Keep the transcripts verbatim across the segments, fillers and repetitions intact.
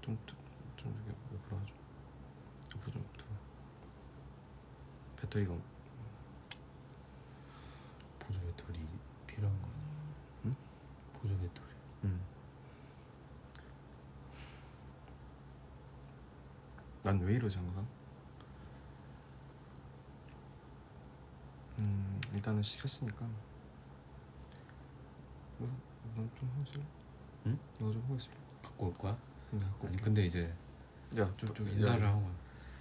좀 좀 옆으로 하죠. 옆으로 좀 들어. 배터리가 보조 배터리 필요한 거 아니야? 응? 보조 배터리. 응. 난 왜 이러지 항상? 음 일단은 시켰으니까 넌 좀 하지? 응? 너 좀 하지? 갖고 올 거야? 근데 갖고 아니 근데 이제 야 좀, 좀 야, 인사를 야. 하고.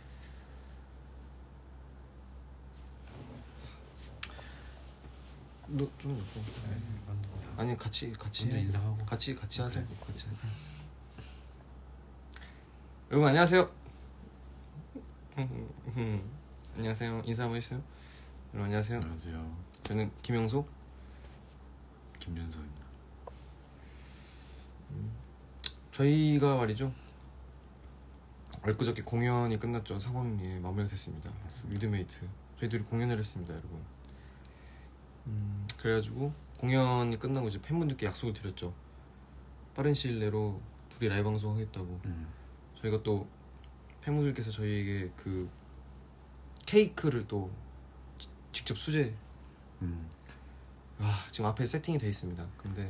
너 좀 옆으로. 아니 같이 같이 먼저 해. 인사하고. 같이 같이 그래. 하자. 같이 하자. 여러분 안녕하세요. 안녕하세요. 인사 한번 해주세요. 여러분 안녕하세요. 안녕하세요. 저는 김영소. 김준서입니다. 저희가 말이죠. 엊그저께 공연이 끝났죠. 사광리에 마무리가 됐습니다. 위드메이트. 저희들이 공연을 했습니다, 여러분. 음, 그래가지고 공연이 끝나고 이제 팬분들께 약속을 드렸죠. 빠른 시일 내로 둘이 라이브 방송하겠다고. 음. 저희가 또 팬분들께서 저희에게 그 케이크를 또 지, 직접 수제. 음. 와, 지금 앞에 세팅이 돼 있습니다. 근데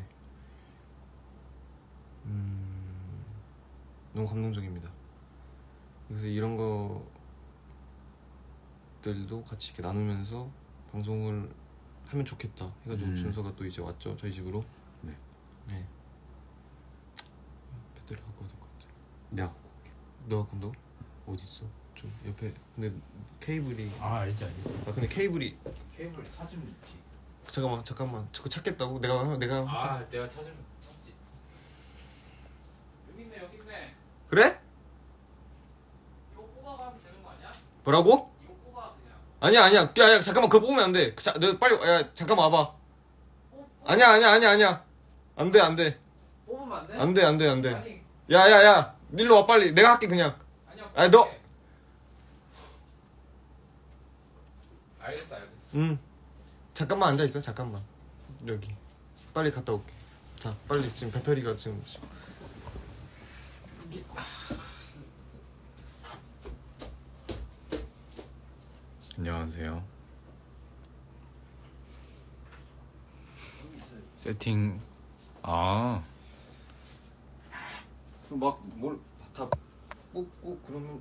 음, 너무 감동적입니다. 그래서 이런 것들도 같이 이렇게 나누면서 방송을 하면 좋겠다 해가지고 음. 준서가 또 이제 왔죠, 저희 집으로. 네. 네. 배터리 갖고 와야 될 것 같아. 내가 갖고 올게. 너가 갖고 온다고? 어디 있어? 좀 옆에. 근데 케이블이. 아 알지 알지. 아 근데 케이블이. 케이블 찾으면 있지. 잠깐만 잠깐만. 그거 찾겠다고? 내가 내가. 아 내가 찾으면 찾지. 여기 있네 여기 있네. 그래? 이거 뽑아가면 되는 거 아니야? 뭐라고? 이거 뽑아 그냥. 아니야 아니야. 야, 야 잠깐만 그거 뽑으면 안 돼. 자, 너 빨리 야 잠깐만 와봐. 어, 아니야 아니야 아니야 아니야. 안 돼 안 돼. 뽑으면 안 돼? 안 돼 안 돼 안 돼. 아니 야야야 일로 와 빨리. 내가 할게 그냥. 아니야. 아니, 너- 알겠어 알겠어. 응. 잠깐만 앉아 있어. 잠깐만. 여기. 빨리 갔다 올게. 자 빨리 지금 배터리가 지금. 여기. 안녕하세요. 세팅. 아 막 뭘 다 뽑고 그러면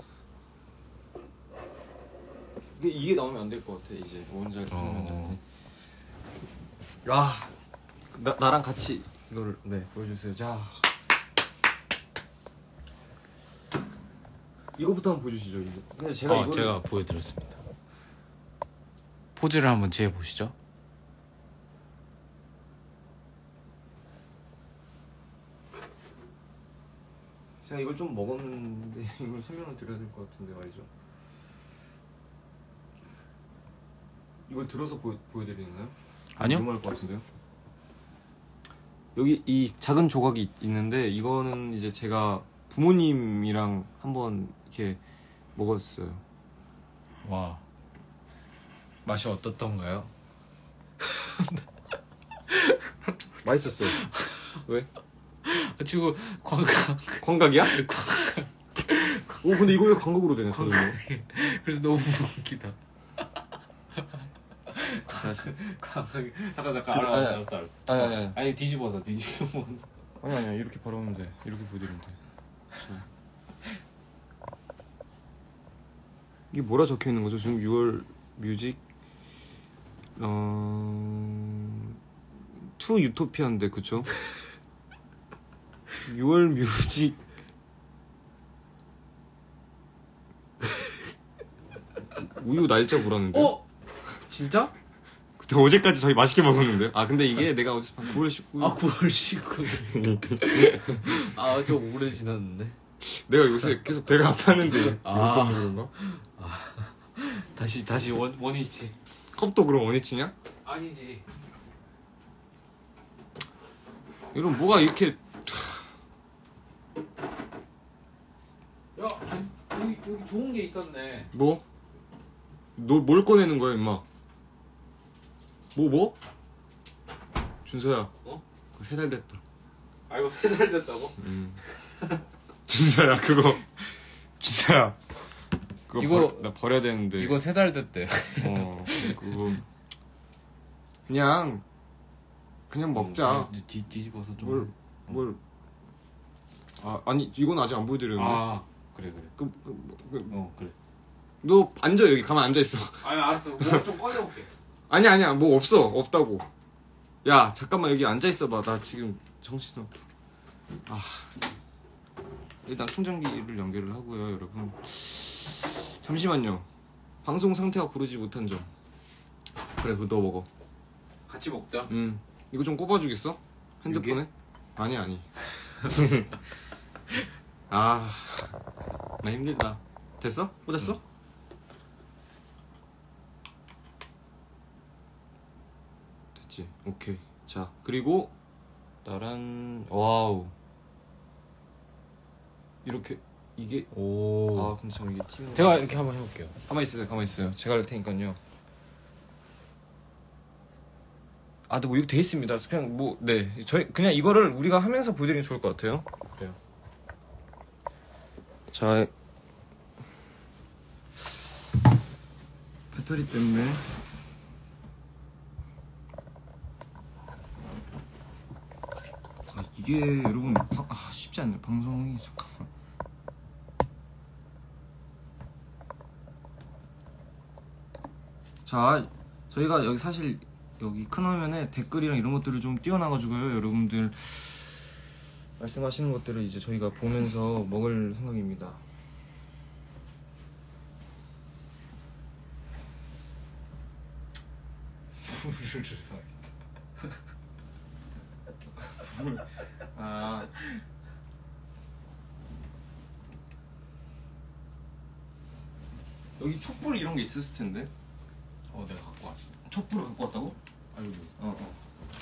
이게, 이게 나오면 안 될 것 같아. 이제 뭔지 알겠어. 어. 야, 나 나랑 같이 이거를 네 보여주세요. 자, 이거부터 한번 보여주시죠. 이거. 근데 제가 어, 이걸 제가 보여드렸습니다. 포즈를 한번 취해 보시죠. 제가 이걸 좀 먹었는데 이걸 설명을 드려야 될 것 같은데 말이죠. 이걸 들어서 보여 보여드리나요? 아니요. 위험할 것 같은데요. 여기 이 작은 조각이 있는데 이거는 이제 제가 부모님이랑 한번 이렇게 먹었어요. 와 맛이 어떻던가요? 맛있었어요. 왜? 지금 광각. 광각이야? 오 근데 이거 왜 광각으로 되네 선생님? 그래서 너무 웃기다. 다시. 광각이. 잠깐 잠깐. 그, 알아, 아니, 알았어 알았어. 아니 아니 아니 아니 뒤집어서 뒤집어서. 아니 아니야 이렇게 바로 하면 돼. 이렇게 보여드리면 돼. 이게 뭐라 적혀 있는 거죠? 지금 유월 뮤직 어... 투 유토피아인데 그쵸? 유월 뮤직 우유 날짜 물었는데. 어? 진짜? 그때 어제까지 저희 맛있게 먹었는데. 아 근데 이게 내가 어제 구월 십구 일 아 구월 십구 일. 아 좀 오래 지났는데. 내가 요새 계속 배가 아팠는데 아. 이것 때문에 그런가? 다시 다시 원 원위치. 컵도 그럼 원위치냐? 아니지. 이런 뭐가 이렇게 야 여기 여기 좋은 게 있었네. 뭐? 너 뭘 꺼내는 거야 임마? 뭐 뭐? 준서야 어? 그거 세 달 됐다. 아 이거 세 달 됐다고? 음. 준서야 그거 준서야 그거 이거- 버, 나 버려야 되는데 이거 세 달 됐대. 어 그거 그냥 그냥 먹자. 뒤, 뒤 뒤집어서 좀. 뭘 뭘 아 아니 이건 아직 안 보여드렸는데. 아 그래 그래. 그, 그, 뭐, 그, 어 그래. 너 앉아 여기 가만 앉아 있어. 아니 알았어. 뭐좀 꺼내볼게. 아니 아니야 뭐 없어 없다고. 야 잠깐만 여기 앉아 있어봐 나 지금 정신없. 아 일단 충전기를 연결을 하고요 여러분. 잠시만요. 방송 상태가 고르지 못한 점. 그래 그거 너 먹어. 같이 먹자. 음 이거 좀 꼽아주겠어? 핸드폰에? 여기? 아니 아니. 아 나 힘들다. 됐어? 꽂았어? 응. 됐지. 오케이. 자 그리고 나란 와우 이렇게 이게 오. 아 근데 참 이게 팀 제가 이렇게 한번 해볼게요. 가만히 있으세요 가만히 있어요. 제가 할 테니까요. 아, 근데 뭐 이거 돼 있습니다. 그냥 뭐 네 저희 그냥 이거를 우리가 하면서 보여드리면 좋을 것 같아요. 그래요. 자 배터리 때문에 아, 이게 여러분 바, 아, 쉽지 않네요. 방송이 잠깐만. 자 저희가 여기 사실 여기 큰 화면에 댓글이랑 이런 것들을 좀 띄워놔가지고요. 여러분들 말씀하시는 것들을 이제 저희가 보면서 먹을 생각입니다. 물을 사야겠다. 아 여기 촛불 이런 게 있었을 텐데. 어 내가 갖고 왔어. 촛불을 갖고 왔다고? 아 여기. 어 어.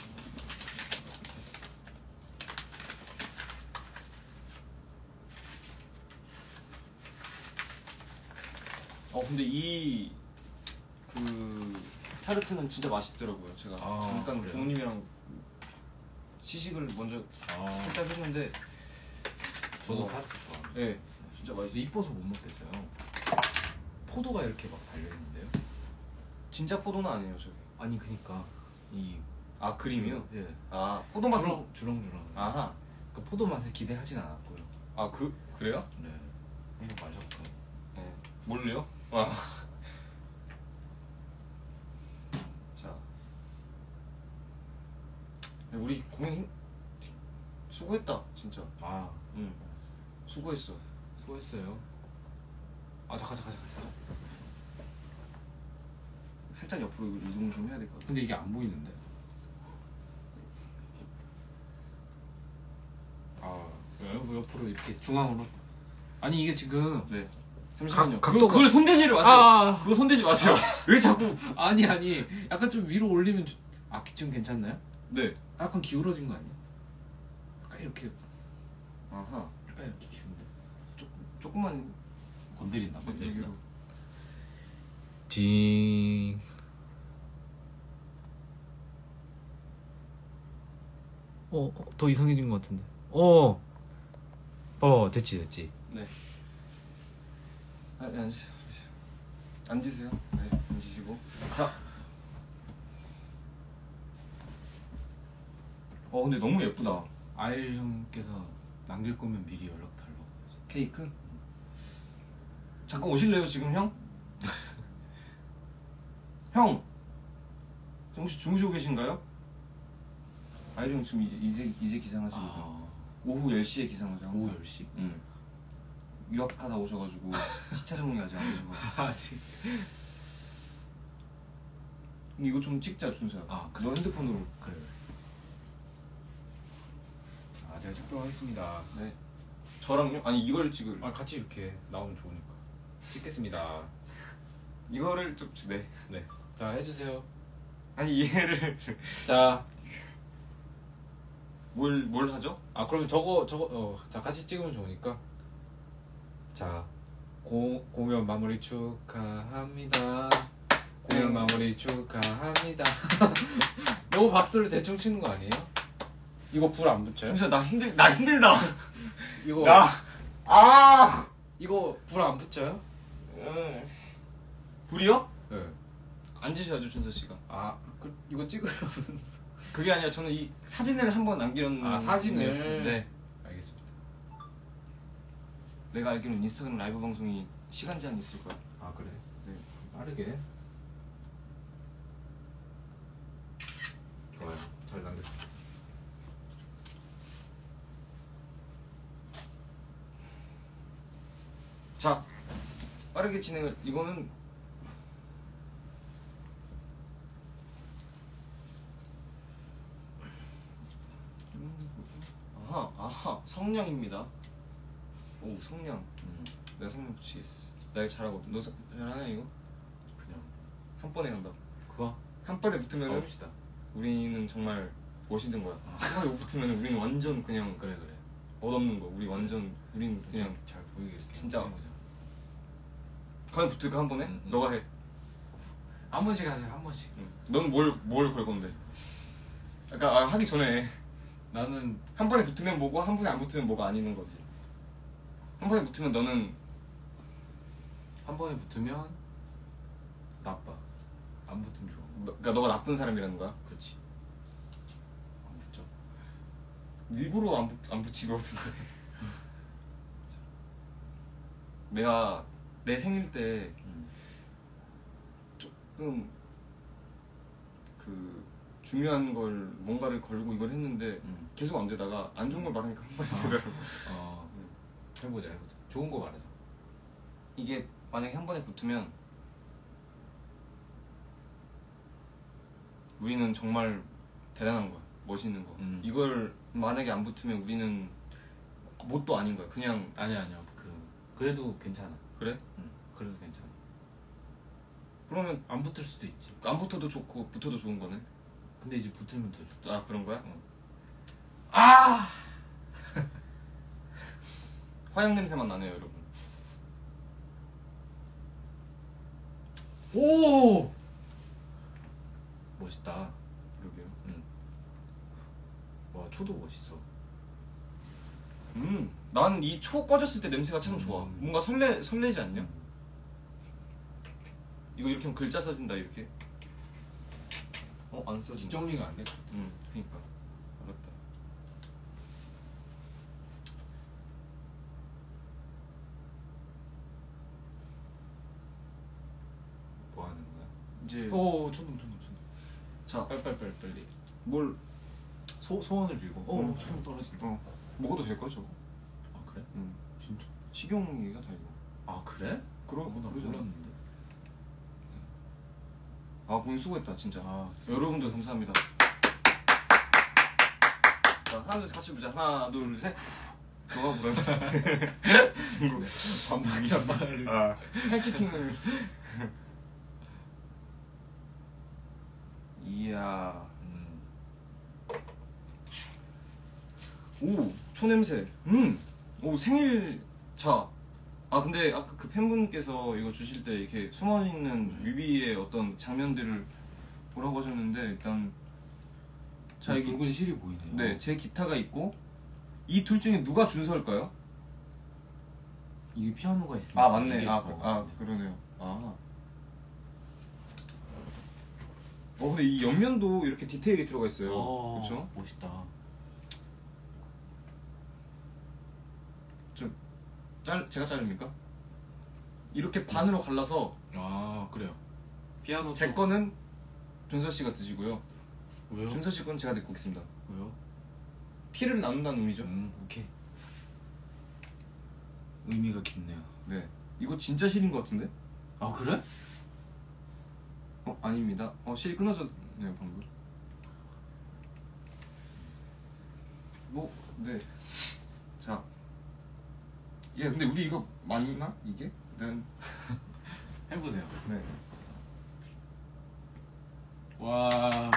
어 근데 이 그 타르트는 진짜 맛있더라고요. 제가 아, 잠깐 그래요? 부모님이랑 시식을 먼저 아 살짝 했는데 저도 어. 파스타 좋아합니다. 예 네, 진짜 맛있. 근데 이뻐서 못 먹겠어요. 포도가 이렇게 막 달려 있는데요? 진짜 포도는 아니에요 저기. 아니 그니까 이 아 그림이요? 예. 아 포도 맛은. 주렁 주렁주렁. 아하. 그 포도 맛을 기대하진 않았고요. 아 그 그래요? 네. 한번 마셨고. 네. 뭘래요? 와. 자. 우리 공연 힘... 수고했다 진짜. 아 응. 수고했어. 수고했어요. 아 잠깐 잠깐 잠깐 잠깐. 살짝 옆으로 이동 좀 해야 될 것 같아. 근데 이게 안 보이는데. 아 여- 옆으로 이렇게 중앙으로. 아니 이게 지금 네. 잠시만요. 각- 그거 각도가- 그걸 손대지를 마세요. 아, 그거 손대지 마세요. 왜 자꾸? 아니 아니 약간 좀 위로 올리면 좀... 아 지금 괜찮나요? 네. 약간 기울어진 거 아니야? 약간 이렇게 아하. 약간 이렇게 기운데 조, 조금만 건드린다 건드린다. 여기로. 징. 어, 어, 더 이상해진 것 같은데. 어, 어, 됐지, 됐지. 네. 아, 앉으세요. 앉으세요. 앉으세요. 네, 앉으시고. 자. 어, 근데 너무 예쁘다. 아일 형께서 남길 거면 미리 연락 달라고. 케이크? 잠깐 오실래요, 지금 형? 형! 혹시 주무시고 계신가요? 아이리 형 지금 이제, 이제, 이제 기상하십니다. 아, 오후 열 시에 기상하죠, 항상. 오후 열 시. 응. 유학하다 오셔가지고 시차 적응이 아직 안 되셔가지고. 아직. 근데 이거 좀 찍자, 준서야. 아, 너 핸드폰으로. 그래. 아, 제가 찍도록 하겠습니다. 네. 저랑요? 아니 이걸 찍을. 아, 같이 이렇게 나오면 좋으니까. 찍겠습니다. 이거를 좀 네. 네. 자, 해주세요. 아니 이해를 자, 뭘 뭘 하죠? 아 그러면 저거 저거 어, 자 같이 찍으면 좋으니까. 자, 고, 공연 마무리 축하합니다. 공연 음. 마무리 축하합니다. 너무 박수를 대충 치는 거 아니에요? 이거 불 안 붙여요? 준서야 나 힘들 나 힘들다. 이거 나 아! 이거 불 안 붙여요? 음. 불이요? 네. 앉으셔야죠 준서 씨가. 아 그, 이거 찍으려면서. 그게 아니라 저는 이 사진을 한번 남기려는. 아 사진을. 네. 알겠습니다. 내가 알기로는 인스타그램 라이브 방송이 시간 제한이 있을 거야. 아 그래? 네. 빠르게. 좋아요. 잘 남겼습니다. 자, 빠르게 진행을. 이거는 아하 아하 성냥입니다. 오 성냥. 음. 내가 성냥 붙이겠어. 나 이거 잘하거든. 너 사- 잘하냐 이거? 그냥 한 번에 간다. 그거 한 번에 붙으면 해봅시다. 우리는 정말 멋있는 거야. 아. 한 번에 못 붙으면 우리는 완전 그냥 그래 그래. 멋없는 거. 우리 완전 우린 그냥 잘 보이게 이렇게 진짜. 해보자. 과연 붙을까 한 번에? 음, 음. 너가 해. 한 번씩 하세요. 한 번씩. 넌뭘뭘 걸 건데? 그러니까 아, 하기 전에 나는 한 번에 붙으면 뭐고 한 번에 안 붙으면 뭐가 아니는 거지. 한 번에 붙으면 너는 한 번에 붙으면 나빠. 안 붙으면 좋아. 너, 그러니까 너가 나쁜 사람이라는 거야. 그렇지. 안 붙죠. 일부러 안, 붙, 안 붙이거든. 내가 내 생일 때 음. 조금 그 중요한 걸 뭔가를 걸고 이걸 했는데 음. 계속 안 되다가 안 좋은 걸 말하니까 한 번에 되더라고. 어. 해보자 해보자. 좋은 거 말하자. 이게 만약에 한 번에 붙으면 우리는 정말 대단한 거야. 멋있는 거. 음. 이걸 만약에 안 붙으면 우리는 뭣도 아닌 거야. 그냥. 아니야 아니야. 그 그래도 괜찮아. 그래? 응. 그래도 괜찮아. 그러면 안 붙을 수도 있지. 안 붙어도 좋고 붙어도 좋은 거네. 근데 이제 붙으면 더 좋지. 아 그런 거야? 어. 아! 화양 냄새만 나네요 여러분. 오! 멋있다. 그러게요. 응. 와 초도 멋있어. 음, 난 이 초 꺼졌을 때 냄새가 참 좋아. 음. 뭔가 설레 설레지 않냐? 이거 이렇게 하면 글자 써진다 이렇게. 어, 안 써진다. 정리가 안 돼. 응, 그니까. 알았다. 뭐 하는 거야? 이제 오 초동 초동 초동. 자, 빨리 빨리 빨리 빨리. 뭘 소 소원을 빌고. 어 음. 초동 떨어진다. 어, 먹어도 될 거야 저거? 아 그래? 응. 진짜? 식용이가 다 이거. 아 그래? 그럼 어, 나 그러잖아. 몰랐는데. 아, 본인 수고했다 진짜. 아 여러분들 감사합니다. 자, 하나 둘 셋 같이 보자. 하나 둘 셋. 너가 부르는 친구. 반박자 말을. 아, 헬키킹을. 이야. 음. 오, 초냄새. 음. 오, 생일 차. 아, 근데 아까 그 팬분께서 이거 주실 때 이렇게 숨어 있는 음. 뮤비의 어떤 장면들을 보라고 하셨는데 일단 자, 여기 붉은 실이 보이네요. 네, 제 기타가 있고 이 둘 중에 누가 준서일까요? 이게 피아노가 있으니까. 아, 맞네. 이게 아, 좋아. 그, 아, 그러네요. 아. 어, 근데 이 옆면도 이렇게 디테일이 들어가 있어요. 어, 그렇죠? 멋있다. 좀 짤, 제가 자릅니까? 이렇게 반으로 갈라서 아 그래요. 피아노 제 거는 준서 씨가 드시고요. 왜요? 준서 씨 거는 제가 듣고 있습니다. 왜요? 피를 나눈다는 의미죠. 음 오케이. 의미가 깊네요. 네. 이거 진짜 실인 것 같은데? 아 그래? 어, 아닙니다. 어, 실이 끊어졌네요 방금. 뭐, 네. 자. 예, 근데 우리 이거 맞나? 이게? 난 해보세요. 네. 와.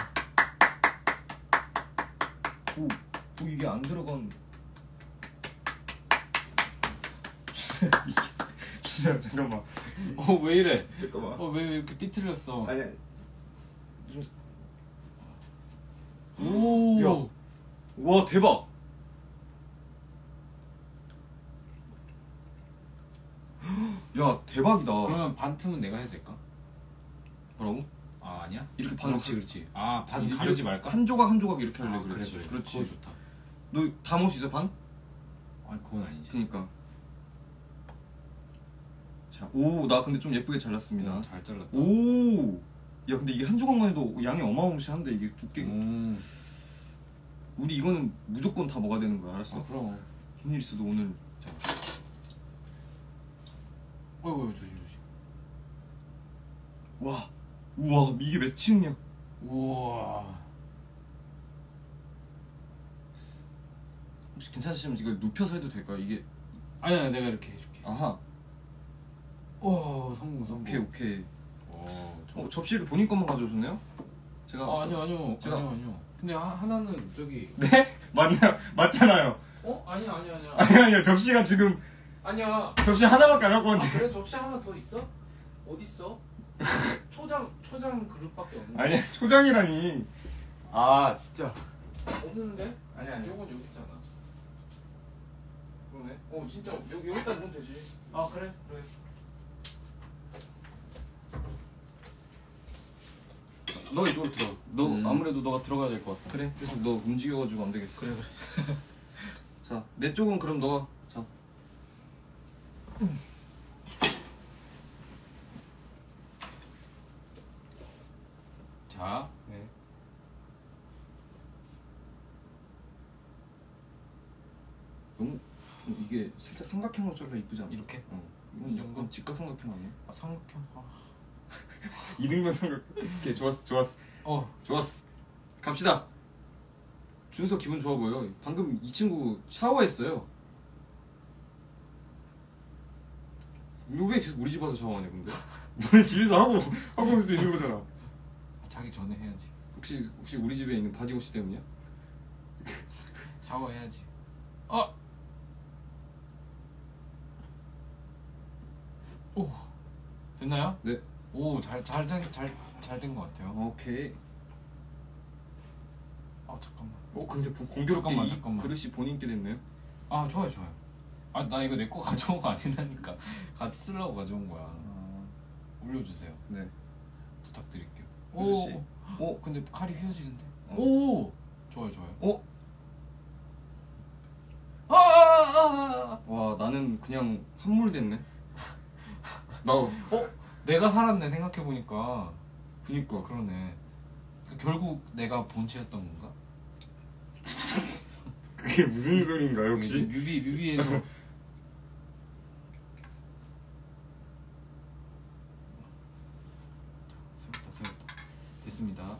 오, 오 이게 안 들어간. 진짜 잠깐만. 어 왜 이래? 잠깐만. 어 왜 이렇게 삐뚤렸어? 아니. 좀. 오. 야. 와 대박. 야 대박이다. 그러면 반 틈은 내가 해도 될까? 뭐라고? 아 아니야? 이렇게 반 그렇지 그렇지. 아 반 이렇게 가르지 말까? 한 조각 한 조각 이렇게 할래. 아, 그래 그렇지. 그래. 그렇지. 그거 좋다. 너 다 먹을 수 있어 반? 아니 그건 아니지. 그니까. 자, 오, 나 근데 좀 예쁘게 잘랐습니다. 오, 잘 잘랐다. 오, 야 근데 이게 한 조각만 해도 양이 어마무시한데 이게 두께. 음. 우리 이거는 무조건 다 먹어야 되는 거야, 알았어? 아 그럼. 무슨 일 있어도 오늘. 자, 어이구 조심 조심. 와, 우와 이게 몇 층이야? 우와. 혹시 괜찮으시면 이걸 눕혀서 해도 될까요? 이게. 아니야 내가 이렇게 해줄게. 아하. 오 성공 성공. 오케이 오케이. 어, 저... 어 접시를 본인 것만 가져오셨네요? 제가. 아 아니요 아니요 제가- 아니요 아니요. 근데 하, 하나는 저기. 네? 맞나요? 맞잖아요. 어 아니야 아니야 아니야. 아니 아니요 접시가 지금 아니야. 접시 하나밖에 안 갖고 아, 왔는데. 그래 접시 하나 더 있어? 어디 있어? 초장 초장 그릇밖에 없는데. 아니 초장이라니. 아 진짜. 없는데? 아니 아니. 이건 여기 있잖아. 그러네. 어 진짜 여기 여기다 넣으면 되지. 아 그래 그래. 너 이쪽으로 들어. 너 음. 아무래도 너가 들어가야 될 것 같아. 그래. 계속 너 움직여가지고 안 되겠어. 그래 그래. 자, 내 쪽은 그럼 너가. 자. 자. 네. 너무 이게 살짝 삼각형으로 잘라 이쁘지 않아? 이렇게? 어. 이 이건 정도? 약간 직각 삼각형 아니야? 아 삼각형. 아. 이등변 삼각. 오케이 좋았어 좋았어 어. 좋았어. 갑시다. 준서 기분 좋아 보여. 방금 이 친구 샤워했어요. 이거 왜 계속 우리 집 와서 샤워하냐 근데? 너네 집에서 하고 하고 올 수도 있는 거잖아. 자기 전에 해야지. 혹시 혹시 우리 집에 있는 바디워시 때문이야? 샤워해야지. 아. 오. 됐나요? 네. 오, 잘 잘 된 잘 잘 된 것 같아요. 오케이. 아, 잠깐만. 어 근데 보- 공교롭게 잠깐만, 이 잠깐만. 그릇이 본인께 됐네요. 아, 좋아요, 좋아요. 아, 나 이거 내 거 가져온 거 아니라니까. 같이 쓰려고 가져온 거야. 아, 올려주세요. 네. 부탁드릴게요. 효주 씨. 오. 어? 근데 칼이 휘어지는데. 어. 오. 좋아요, 좋아요. 어? 아, 아, 아, 아. 와 나는 그냥 함몰 됐네. 나 어? 내가 살았네 생각해 보니까. 그니까 그러네. 그 결국 내가 본체였던 건가? 그게 무슨 소린가요 이제 뮤비 뮤비에서 세웠다 세웠다 됐습니다.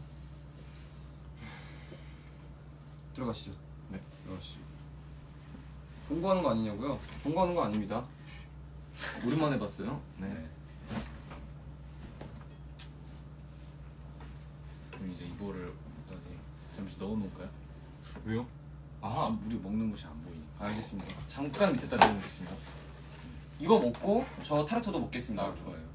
들어가시죠. 네. 들어가시죠. 공부하는 거 아니냐고요? 공부하는 거 아닙니다. 오랜만에 봤어요. 네. 그럼 이제 이거를 어디 잠시 넣어놓을까요? 왜요? 아, 우리 먹는 곳이 안 보이니까. 알겠습니다. 잠깐 밑에다 내려놓겠습니다. 이거 먹고 저 타르토도 먹겠습니다. 아, 좋아요.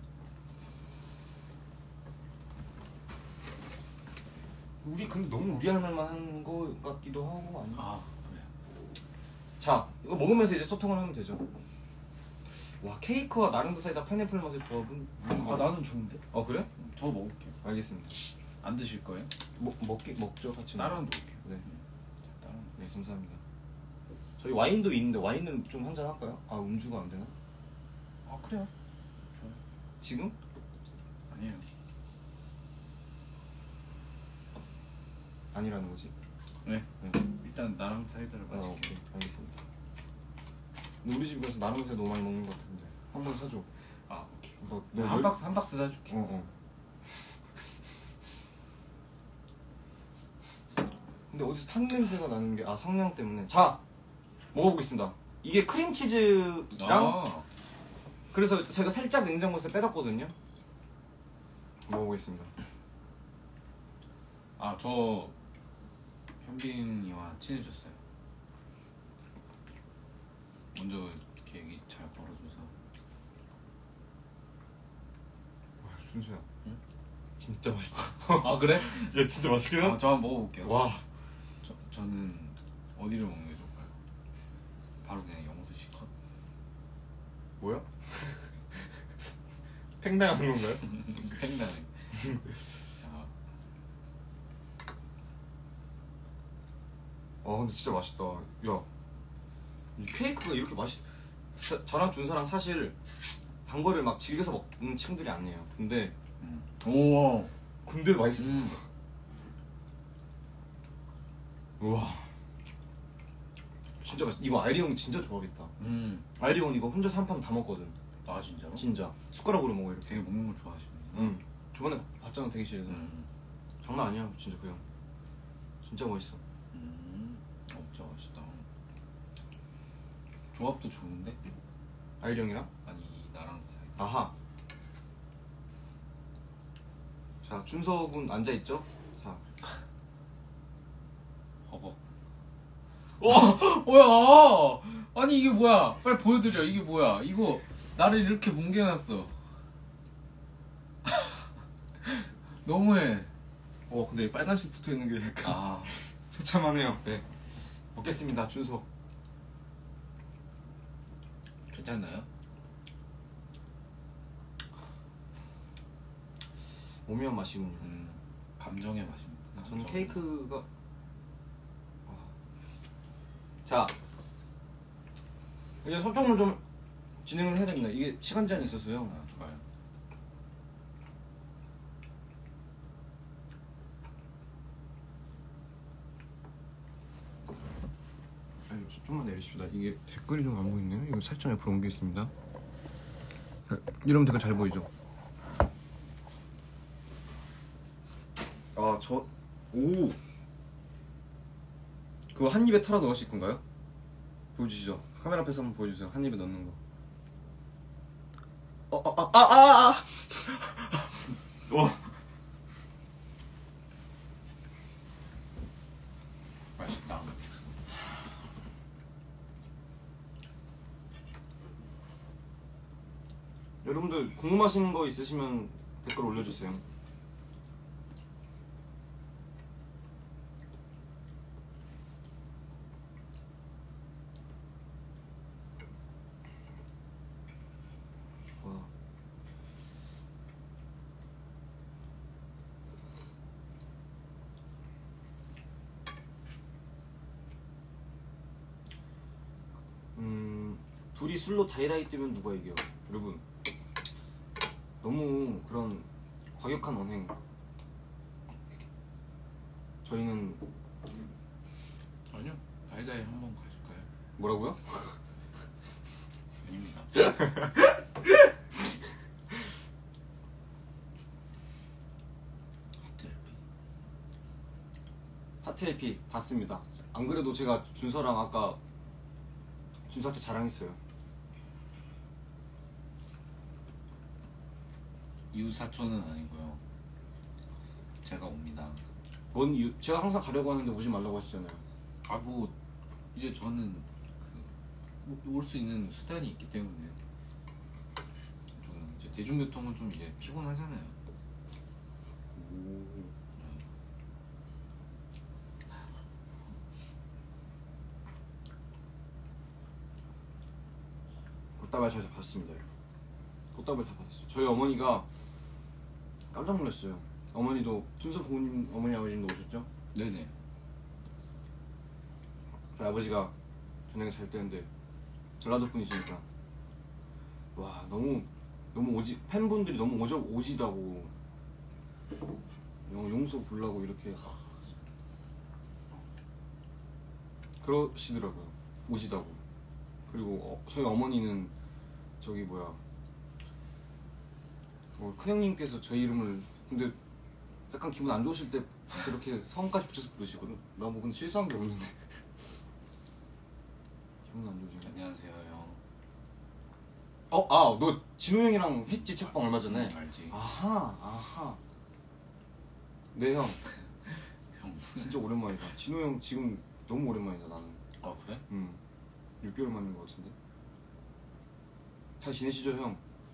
우리 근데 너무 우리 할 말만 한 거 같기도 하고 아니. 아, 그래. 자 이거 먹으면서 이제 소통을 하면 되죠. 와 케이크와 나른드 사이다 파인애플 맛의 조합은. 아, 나는 좋은데? 어 그래? 저 먹을게요. 알겠습니다. 안 드실 거예요? 먹 먹기 먹죠 같이. 따로 먹을게요. 네. 따로. 네 감사합니다. 저희 와인도 있는데 와인은 좀 한잔 할까요? 아 음주가 안 되나? 아, 그래요. 좋아요. 지금? 아니에요. 아니라는 거지. 네. 네. 일단 나랑 사이다를 아 마실게요. 오케이 알겠습니다. 근데 우리 집 가서 나른새 너무 많이 먹는 것 같은데 한 번 사줘. 아, 오케이. 너, 네, 한 박스 한 박스 사줄게. 어 어. 근데 어디서 탄 냄새가 나는 게 아 성냥 때문에. 자 먹어보겠습니다. 이게 크림치즈랑 아, 그래서 제가 살짝 냉장고에서 빼놨거든요. 먹어보겠습니다. 아, 저 현빈이와 친해졌어요. 먼저 이렇게 얘기 잘 걸어줘서. 와 준수야. 응? 진짜 맛있다. 아, 그래? 야 진짜 맛있긴 아, 저 한번 먹어볼게요. 와. 저, 저는 어디를 먹는 게 좋을까요? 바로 그냥 영수 씨 컷. 뭐야? 팽당하는 건가요? 팽당해. 자, 아 근데 진짜 맛있다. 야, 이 케이크가 이렇게 맛있. 자, 저랑 준서랑 사실 단 거를 막 즐겨서 먹는 친구들이 아니에요. 근데 음. 오, 근데 맛있어. 음. 우와, 진짜 맛있. 이거 아이리 형 진짜 좋아하겠다. 음. 아이리 형 이거 혼자서 한 판 다 먹거든. 아 진짜로? 진짜 숟가락으로 먹어 이렇게. 되게 먹는 거 좋아하시네. 응. 저번에 봤잖아 대기실에서. 음. 장난 아니야 진짜 그 형. 진짜 멋있어. 음. 어, 진짜 맛있다. 조합도 좋은데? 아이리 형이랑? 아니 나랑 사이. 아하. 자 준석은 앉아 있죠? 자. 허걱. 와, 뭐야? 아니 이게 뭐야? 빨리 보여드려. 이게 뭐야? 이거 나를 이렇게 뭉개놨어. 너무해. 어 근데 빨간색 붙어 있는 게 약간 아, 처참하네요. 네. 먹겠습니다 준석. 괜찮나요? 오묘한 맛이군요. 음, 감정의 맛입니다. 저는 감정. 케이크가 아. 자 이제 소통을 좀 진행을 해야 됩니다. 이게 시간 제한이 있어서요. 아, 좋아요. 아니, 좀만 내리십시다. 이게 댓글이 좀 안 보이네요. 이거 살짝 옆으로 옮기겠습니다. 이러면 댓글 잘 보이죠? 아, 저... 오! 그거 한 입에 털어 넣으실 건가요? 보여주시죠. 카메라 앞에서 한번 보여주세요. 한 입에 넣는 거. 어, 아, 아, 아, 아, 아! 와. 맛있다. 여러분들 궁금하신 거 있으시면 댓글 올려주세요. 와. 음, 둘이 술로 다이다이 뜨면 누가 이겨요? 여러분 너무 그런 과격한 언행 저희는 아니요. 다이다이 한번 가실까요? 뭐라고요? 아닙니다. 하트엘피. 하트엘피 봤습니다. 안 그래도 제가 준서랑 아까 준서한테 자랑했어요. 이웃사촌은 아니고요. 제가 옵니다 항상. 뭔 이유? 제가 항상 가려고 하는데 오지 말라고 하시잖아요. 아 뭐 이제 저는 그 올 수 있는 수단이 있기 때문에 저는 이제 대중교통은 좀 이제 피곤하잖아요. 오. 꽃다발 잘 받았습니다. 여러분. 꽃다발 다 받았어요. 저희 어머니가 깜짝 놀랐어요. 어머니도 준서 부모님 어머니 아버님도 오셨죠? 네네. 저희 아버지가 저녁에 잘 때는데 전라도 분이시니까 와 너무 너무 오지 팬분들이 너무 오져 오지다고 용- 용서 보려고 이렇게 하, 그러시더라고요. 오지다고. 그리고 어, 저희 어머니는 저기 뭐야 어, 큰형님께서 저희 이름을 근데 약간 기분 안 좋으실 때 그렇게 성까지 붙여서 부르시거든. 나 뭐 근데 실수한 게 없는데 기분 안 좋으시네. 안녕하세요 형. 어, 아, 너 진호 형이랑 했지 책방 얼마 전에? 음, 알지. 아하, 아하. 네 형, 형. 진짜 오랜만이다. 진호 형 지금 너무 오랜만이다 나는. 아 그래? 음, 육 개월 만인 것 같은데. 잘 지내시죠 형?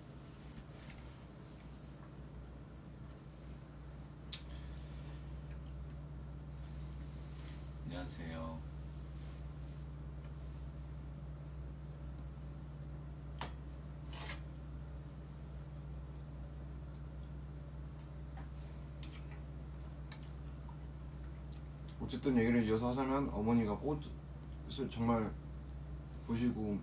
안녕하세요. 어쨌든 얘기를 이어서 하자면 어머니가 꽃을 정말 보시고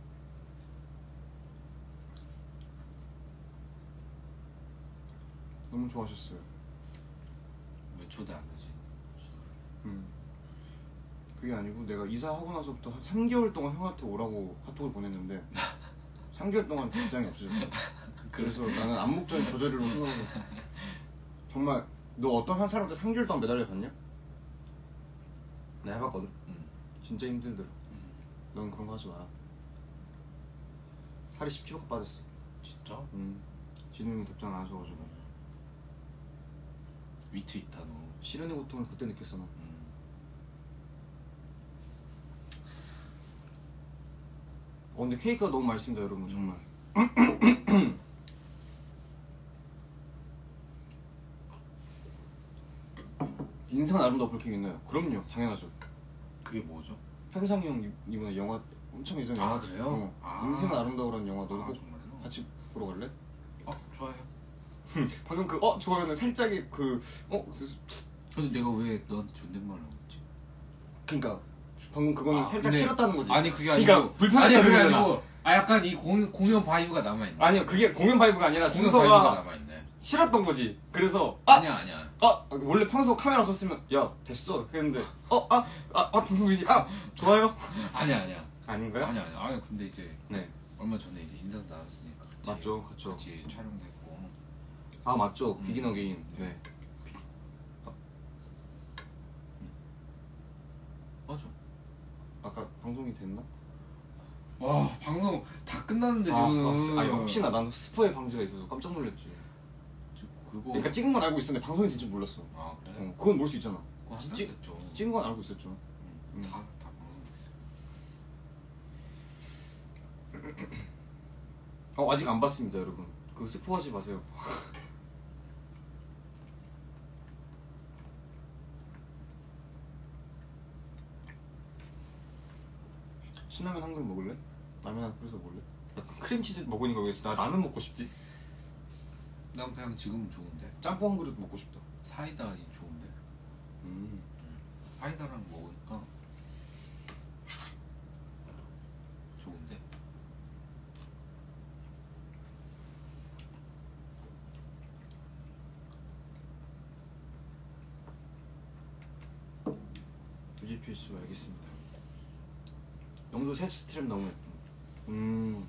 너무 좋아하셨어요. 왜 초대 안 하지? 음. 그게 아니고 내가 이사하고 나서부터 한 삼 개월 동안 형한테 오라고 카톡을 보냈는데 삼 개월 동안 답장이 없어졌어. 그래서 나는 암묵적인 거절로 생각하고 정말 너 어떤 한 사람한테 삼 개월 동안 매달려 봤냐? 나 해봤거든. 응. 진짜 힘들더라. 응. 넌 그런 거 하지 마라. 살이 십 킬로가 빠졌어. 진짜? 응. 진우 형이 답장 안 하셔가지고 위트 있다 너. 실현의 고통을 그때 느꼈어 나. 응. 어 근데 케이크가 너무 맛있습니다 여러분 정말. 인생은 아름다워 볼 케이크 있나요? 그럼요 당연하죠. 그게 뭐죠? 현상이 형 이번에 영화 엄청 예전에 아, 영화 그래요? 어, 아. 인생은 아름다워라는 영화 너도 아 꼭 정말요? 같이 보러 갈래? 아 좋아요. 방금 그 어 좋아요는 살짝의 그 어 근데 내가 왜 너한테 존댓말을 했지? 그러니까 방금 그거는 아, 살짝 근데- 싫었다는 거지. 아니 그게 아니고 그러니까 불편하다는 아니 그게 거잖아. 아니고 아 약간 이 공, 공연 바이브가 남아있네. 아니요 그게 공연 바이브가 아니라 공연 바이브가 준서가 남아있네. 싫었던 거지. 그래서 아 아니야 아니야. 아 원래 평소 카메라 없었으면 야 됐어 그랬는데 어아아 아, 아, 방송 유지 아 좋아요 아니야 아니야. 아닌가요? 아니야 아니야. 아니 근데 이제 네 얼마 전에 이제 인사도 나왔으니까 같이, 맞죠 그렇죠. 같이 촬영도 했고. 아 맞죠 음. 비긴 어게인 네 맞아. 아까 방송이 됐나? 와 방송 다 끝났는데 아, 지금. 아, 아니 혹시나 난 스포의 방지가 있어서 깜짝 놀랐지. 저 그거. 그러니까 찍은 건 알고 있었는데 방송이 된 줄 몰랐어. 아 그래? 어, 그건 모를 수 있잖아. 그거 한달 찍- 됐죠. 찍은 건 알고 있었죠. 응. 음. 다, 다 방송됐어요. 어 아직 안 봤습니다 여러분. 그거 스포하지 마세요. 신라면 한 그릇 먹을래? 라면 한 그릇 먹을래? 약간 크림치즈 먹으니까 왜 나 라면 먹고 싶지? 난 그냥 지금은 좋은데. 짬뽕 한 그릇 먹고 싶다. 사이다이 좋은데. 음. 사이다랑 먹으니까 좋은데. 유지 필수 알겠습니다. 영도 새 스트랩 너무 예쁜. 음.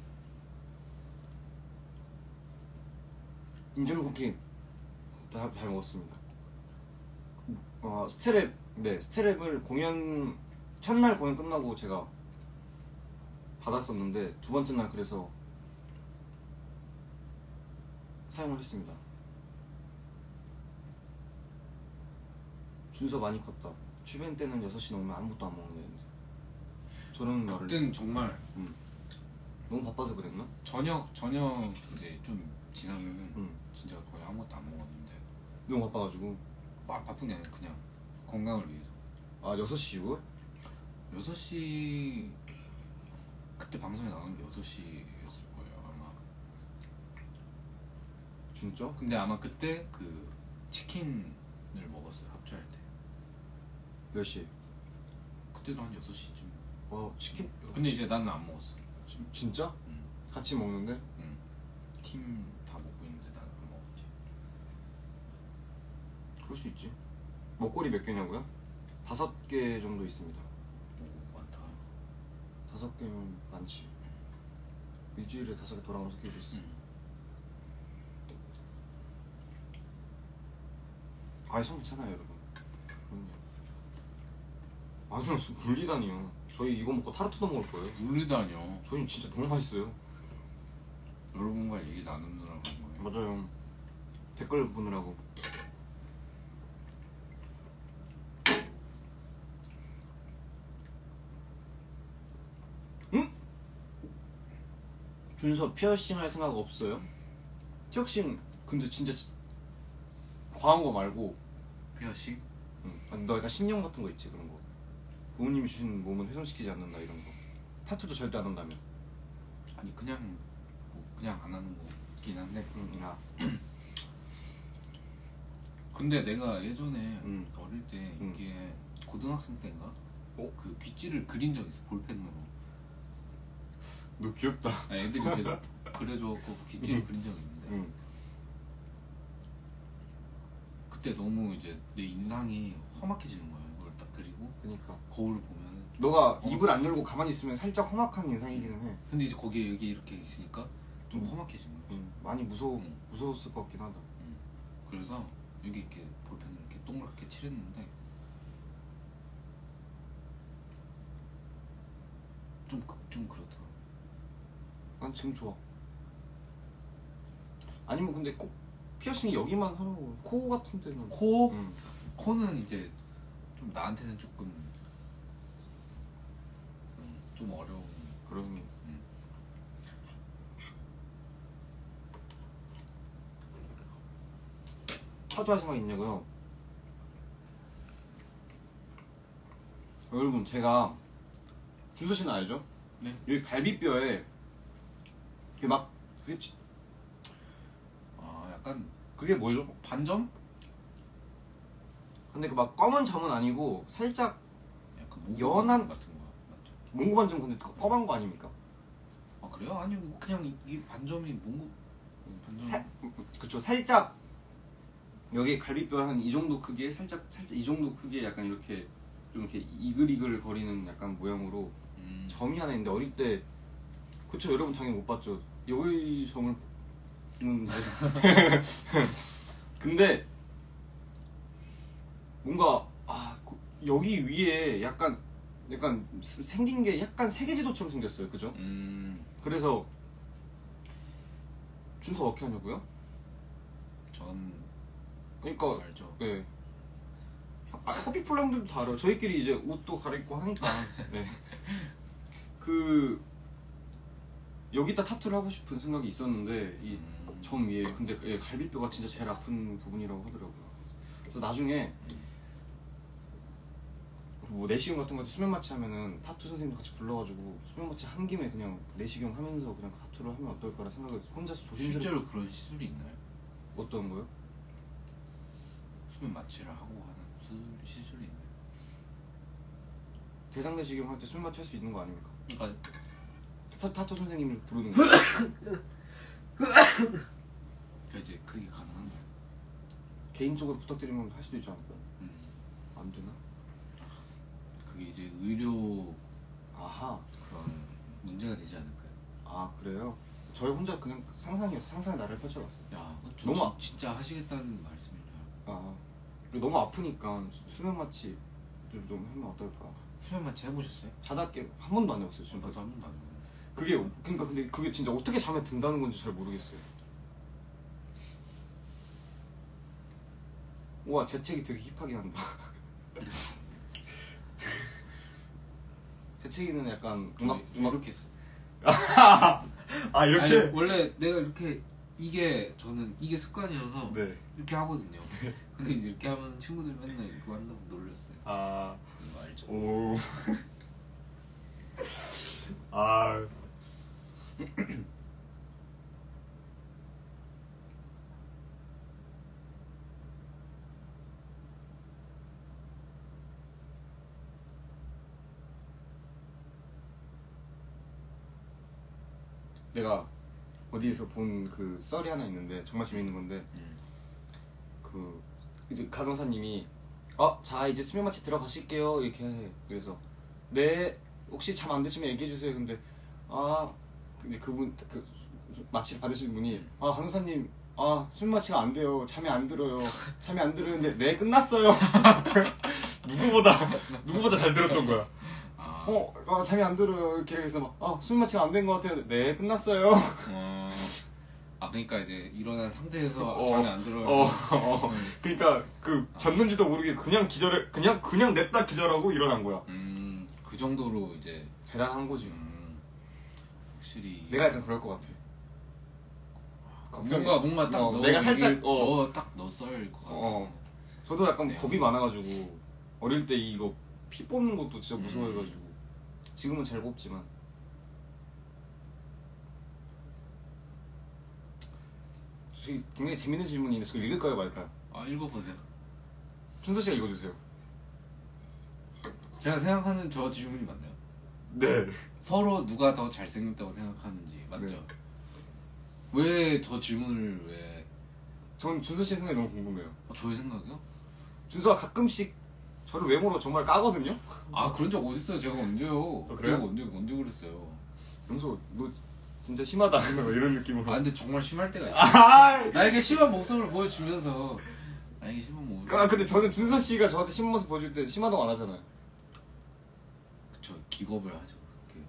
인절 쿠키 다 잘 먹었습니다. 어 스트랩 네 스트랩을 공연 첫날 공연 끝나고 제가 받았었는데 두 번째 날 그래서 사용을 했습니다. 준서 많이 컸다. 주변 때는 여섯 시 넘으면 아무것도 안 먹는데 저런 말을 그때는 정말 음. 너무 바빠서 그랬나? 저녁 저녁 이제 좀 지나면은 음. 진짜 거의 아무것도 안 먹었는데. 너무 바빠가지고 막 바쁜 게 아니라 그냥 건강을 위해서. 아 여섯 시 이후? 여섯 시 그때 방송에 나온 게 여섯 시였을 거예요 아마. 진짜? 근데 아마 그때 그 치킨을 먹었어요 합주할 때. 몇 시? 그때도 한 여섯 시쯤. 와 치킨 근데 이제 나는 안 먹었어. 진- 진짜? 응. 같이 먹는데? 응. 팀 다 먹고 있는데 나는 안 먹었지. 그럴 수 있지. 먹거리 몇 개냐고요? 다섯 개 정도 있습니다. 오 많다. 다섯 개면 많지. 일주일에 다섯 개 돌아가면서 끼고 있어. 응. 아이 손 괜찮아요 여러분. 그럼요. 아니 무슨 물리다니요. 저희 이거 먹고 타르트도 먹을 거예요. 물리다뇨. 저희 진짜 너무 맛있어요. 여러분과 얘기 나누느라고 한 거예요. 맞아요. 댓글 보느라고. 응? 준서 피어싱 할 생각 없어요? 피어싱 근데 진짜 지- 과한 거 말고 피어싱? 응. 아니, 너 약간 신념 같은 거 있지 그런 거 부모님이 주신 몸은 훼손시키지 않는다 이런 거 타투도 절대 안 한다며. 아니 그냥 뭐 그냥 안 하는 거긴 한데. 응. 아. 근데 내가 예전에 음. 어릴 때 음. 이게 고등학생 때인가? 어? 그 귓줄을 그린 적 있어 볼펜으로. 너 귀엽다. 아, 애들이 이제 그려줘갖고 귓줄을 그린 적이 있는데 응. 그때 너무 이제 내 인상이 험악해지는 거야. 이걸 딱 그리고 그러니까 거울을 보면. 너가 어. 입을 안 열고 가만히 있으면 살짝 험악한 인상이기는 해. 근데 이제 거기에 여기 이렇게 있으니까 좀 음. 험악해지는 거야. 응. 많이 무서워 응. 무서웠을 것 같긴 하다. 음. 그래서 여기 이렇게 볼펜을 이렇게 동그랗게 칠했는데 좀, 그- 좀 그렇더라고. 난 지금 좋아. 아니면 근데 꼭 피어싱이 여기만 하는 거. 코 같은 데는. 코? 응. 코는 이제 좀 나한테는 조금 음, 좀 어려운. 그런. 음. 타투 하신 거 있냐고요? 여러분 제가 준서 씨는 알죠? 네. 여기 갈비뼈에 이게 막 그게, 지- 아 약간 그게 뭐죠? 반점? 근데 그 막 검은 점은 아니고 살짝 약간 몽고 연한- 같은 거 맞죠? 몽고반 점 근데 검은 거 아닙니까? 아 그래요? 아니 뭐 그냥 이, 이 반점이 몽고 반점. 살 그쵸 살짝 여기 갈비뼈 한 이 정도 크기에 살짝 살짝 이 정도 크기에 약간 이렇게 좀 이렇게 이글이글 거리는 약간 모양으로 음. 점이 하나 있는데 어릴 때 그쵸 여러분 당연히 못 봤죠. 여기 점을 음, 이제 근데 뭔가 아 그- 여기 위에 약간 약간 생긴 게 약간 세계지도처럼 생겼어요. 그죠? 음. 그래서 준서 어떻게 하냐고요? 전 그러니까 알죠. 네. 아, 커피플라 형들도 다 알아요. 저희끼리 이제 옷도 갈아입고 하니까. 네. 그 여기다 타투를 하고 싶은 생각이 있었는데 이 점 음. 위에 근데 예, 갈비뼈가 진짜 제일 아픈 부분이라고 하더라고요. 그래서 나중에 뭐 내시경 같은 거 수면 마취 하면은 타투 선생님도 같이 불러가지고 수면 마취 한 김에 그냥 내시경 하면서 그냥 타투를 하면 어떨까라 생각을 혼자서 조심스럽게. 실제로 그런 시술이 있나요? 어떤 거요? 수면 마취를 하고 하는 수술, 시술이 있나요? 대상 내시경 할 때 수면 마취 할 수 있는 거 아닙니까? 그러니까 타, 타투 선생님을 부르는 거. 그 이제 그게 가능한가요? 개인적으로 부탁드리면 할 수도 있지 않을까요? 음. 안 되나? 그게 이제 의료 아하. 그런 문제가 되지 않을까요? 아 그래요? 저희 혼자 그냥 상상이었어. 상상의 나를 펼쳐봤어요. 야, 저 너무 아- 진- 진짜 하시겠다는 말씀인 줄 알고. 아 그리고 너무 아프니까 수- 수면 마취 좀, 좀 하면 어떨까? 수면 마취 해보셨어요? 자다 깨 한 번도 안 해봤어요 저 지금. 나도 한 번도 안 해봤는데. 그게 그러니까 근데 그게 진짜 어떻게 잠에 든다는 건지 잘 모르겠어요. 우와 재채기 되게 힙하게 한다. 재채기는 약간 음악 음악 이렇게 했어. 아 아니, 원래 내가 이렇게 이게 저는 이게 습관이어서 네. 이렇게 하거든요. 근데 이제 이렇게 하면 친구들 맨날 이거 한다고 놀렸어요. 아. 이거 알죠? 오. 아. 내가 어디에서 본 그 썰이 하나 있는데 정말 재밌는 건데 음. 그 이제 간호사님이 어, 자 이제 수면 마취 들어가실게요 이렇게 해. 그래서 네 혹시 잠 안 드시면 얘기해 주세요. 근데 아 이제 그분 그 마취를 받으신 분이 아 간호사님 아 수면 마취가 안 돼요. 잠이 안 들어요. 잠이 안 들어요. 근데 네 끝났어요. 누구보다 누구보다 잘 들었던 거야. 아. 어, 아, 잠이 안 들어요. 이렇게 해서 막 아 수면 마취가 안 된 것 같아요. 네 끝났어요. 어. 아 그러니까 이제 일어난 상태에서 어, 잠이 안 들어요. 어, 어. 그러니까 그 졌는지도 모르게 그냥 기절해 그냥 그냥 냅다 기절하고 일어난 거야. 음, 그 정도로 이제 대단한 거지. 음, 확실히 내가 약간 그럴 것 같아. 걱정이- 뭔가 뭔가 딱 어, 너 내가 살짝 어, 너딱너 썰 것 같아. 어. 저도 약간 네. 겁이 많아가지고 어릴 때 이거 피 뽑는 것도 진짜 무서워해가지고 지금은 잘 뽑지만 혹시 굉장히 재밌는 질문인데 저거 읽을까요 말까요? 아 읽어보세요. 준서 씨가 읽어주세요. 제가 생각하는 저 질문이 맞나요? 네. 서로 누가 더 잘생겼다고 생각하는지 맞죠? 네. 왜 저 질문을 왜? 전 준서 씨 생각이 너무 궁금해요. 어, 저의 생각이요? 준서가 가끔씩 저를 외모로 정말 까거든요. 아 그런 적 어딨어요? 제가 언제요? 아, 그래요? 제가 언제 언제 그랬어요? 영서 너 진짜 심하다 이런 느낌으로. 아 근데 정말 심할 때가 있어. 아, 나에게 심한 모습을 보여주면서 나에게 심한 모습. 아 근데 저는 준서 씨가 저한테 심한 모습 보여줄 때 심하다고 안 하잖아요. 그쵸 기겁을 하죠. 그렇게.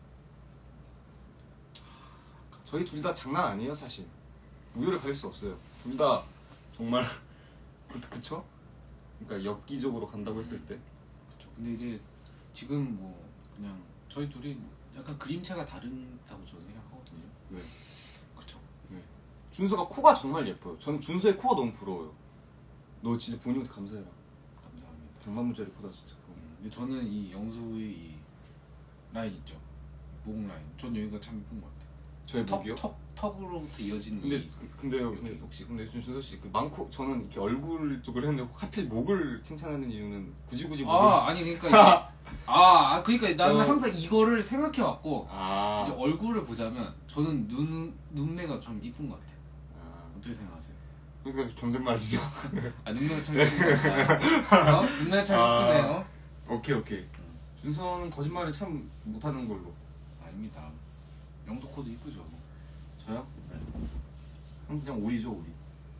저희 둘 다 장난 아니에요 사실. 우열을 가릴 수 없어요. 둘 다 정말 그, 그쵸? 그러니까 엽기적으로 간다고 했을 때. 그쵸. 근데 이제 지금 뭐 그냥 저희 둘이 뭐 약간 그림체가 다르다고 저는 생각하거든요. 네. 그렇죠. 네. 준서가 코가 정말 예뻐요. 저는 준서의 코가 너무 부러워요. 너 진짜 부모님한테 감사해라. 감사합니다. 백만 원짜리 코다 진짜. 그거. 음, 근데 저는 이 영수의 이 라인 있죠. 목 라인. 전 여기가 참 예쁜 것 같아요. 저의 턱, 목이요? 턱, 턱으로부터 이어지는 근데 이 그, 근데요. 여기. 근데 혹시 근데 준서 씨 그 많고 저는 이렇게 얼굴 쪽을 했는데 하필 목을 칭찬하는 이유는 굳이 굳이 목을. 아 아니 그러니까 이게, 아, 아 그러니까 나는 어. 항상 이거를 생각해 왔고 아. 이제 얼굴을 보자면 저는 눈 눈매가 좀 이쁜 것 같아요. 아. 어떻게 생각하세요? 그러니까 존댓말이죠. 아 눈매가 참 이쁜 것 같아요. 어? 눈매가 참 아. 이쁘네요. 오케이 오케이. 준서는 거짓말을 참 못하는 걸로. 아닙니다. 영수 코도 이쁘죠. 저요? 네. 그럼 그냥 오리죠 오리.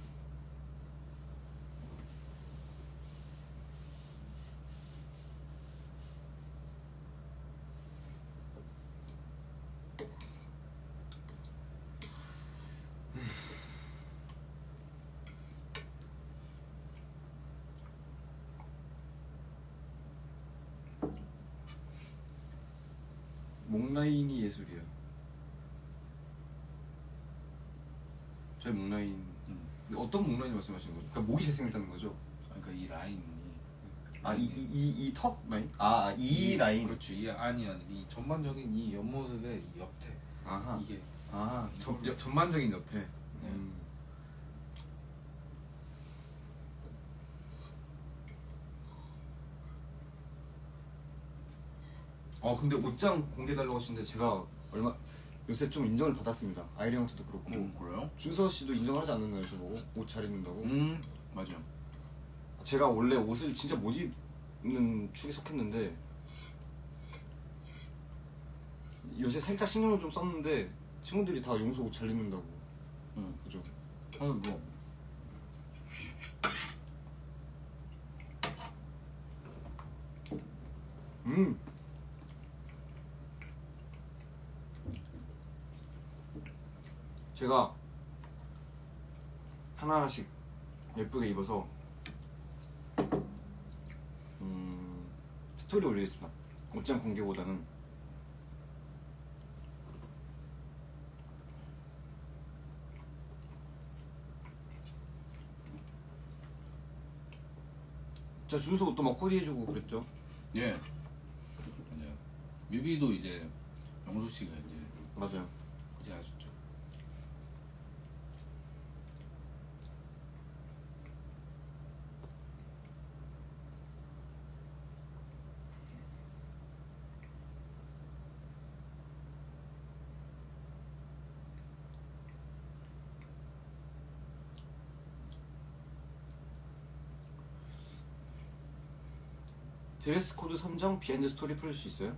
목 라인이 예술이야. 저희 목 라인. 음. 근데 어떤 목 라인 말씀하시는 거죠? 그러니까 목이 잘생겼다는 거죠? 그러니까 이 라인이 아 이 이 이 턱 라인? 아 이 라인. 그렇죠. 이 아니 아니 이 전반적인 이 옆모습의 이 옆태 아하. 이게 아 전, 여- 전반적인 옆에. 네. 음. 어 근데 옷장 공개달라고 하시는데 제가 얼마 요새 좀 인정을 받았습니다. 아이리 형한테도 그렇고 음, 그래요? 준서 씨도 인정을 하지 않는 거예요 저보고 옷 잘 입는다고. 음 맞아요. 제가 원래 옷을 진짜 못 입는 축에 속했는데 요새 살짝 신경을 좀 썼는데 친구들이 다 용서 옷 잘 입는다고. 음. 그죠? 아 뭐. 음. 제가 하나하나씩 예쁘게 입어서 음, 스토리 올리겠습니다. 옷장 공개보다는 자 준서 옷도 막 코디해주고 그랬죠. 예. 맞아요. 뮤비도 이제 영수 씨가 이제 맞아요. 이제 하셨죠. 드레스 코드 선정 비하인드 스토리 풀 수 있어요?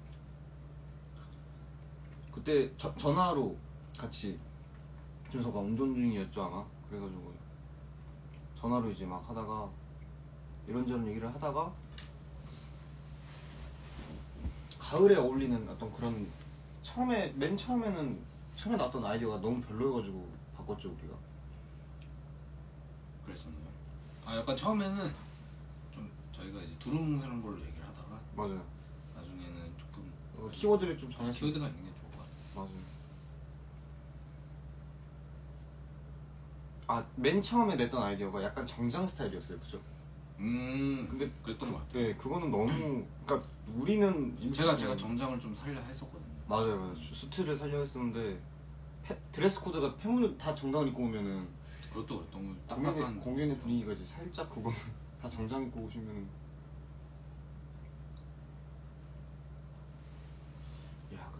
그때 저, 전화로 같이 준서가 운전 중이었죠 아마. 그래가지고 전화로 이제 막 하다가 이런저런 얘기를 하다가 가을에 어울리는 어떤 그런 처음에 맨 처음에는 처음에 나왔던 아이디어가 너무 별로여가지고 바꿨죠 우리가. 그랬었나요? 아 약간 처음에는 좀 저희가 이제 두루뭉술한 걸로 얘기를 하다가 맞아요. 나중에는 조금 어, 키워드를 좀 정해서. 키워드가 있는 게 좋을 것 같아요. 맞아요. 아 맨 처음에 냈던 아이디어가 약간 정장 스타일이었어요, 그죠? 음 근데 그랬던 것 같아요. 네, 그거는 너무 그러니까 우리는 제가 제가 정장을 좀 살려 했었거든요. 맞아요, 맞아요. 수트를 살려 했었는데 패, 드레스 코드가 팬분들 다 정장을 입고 오면은 그것도 너무 공연의, 딱딱한 공연의 분위기가 이제 살짝 그거 다 정장 입고 오시면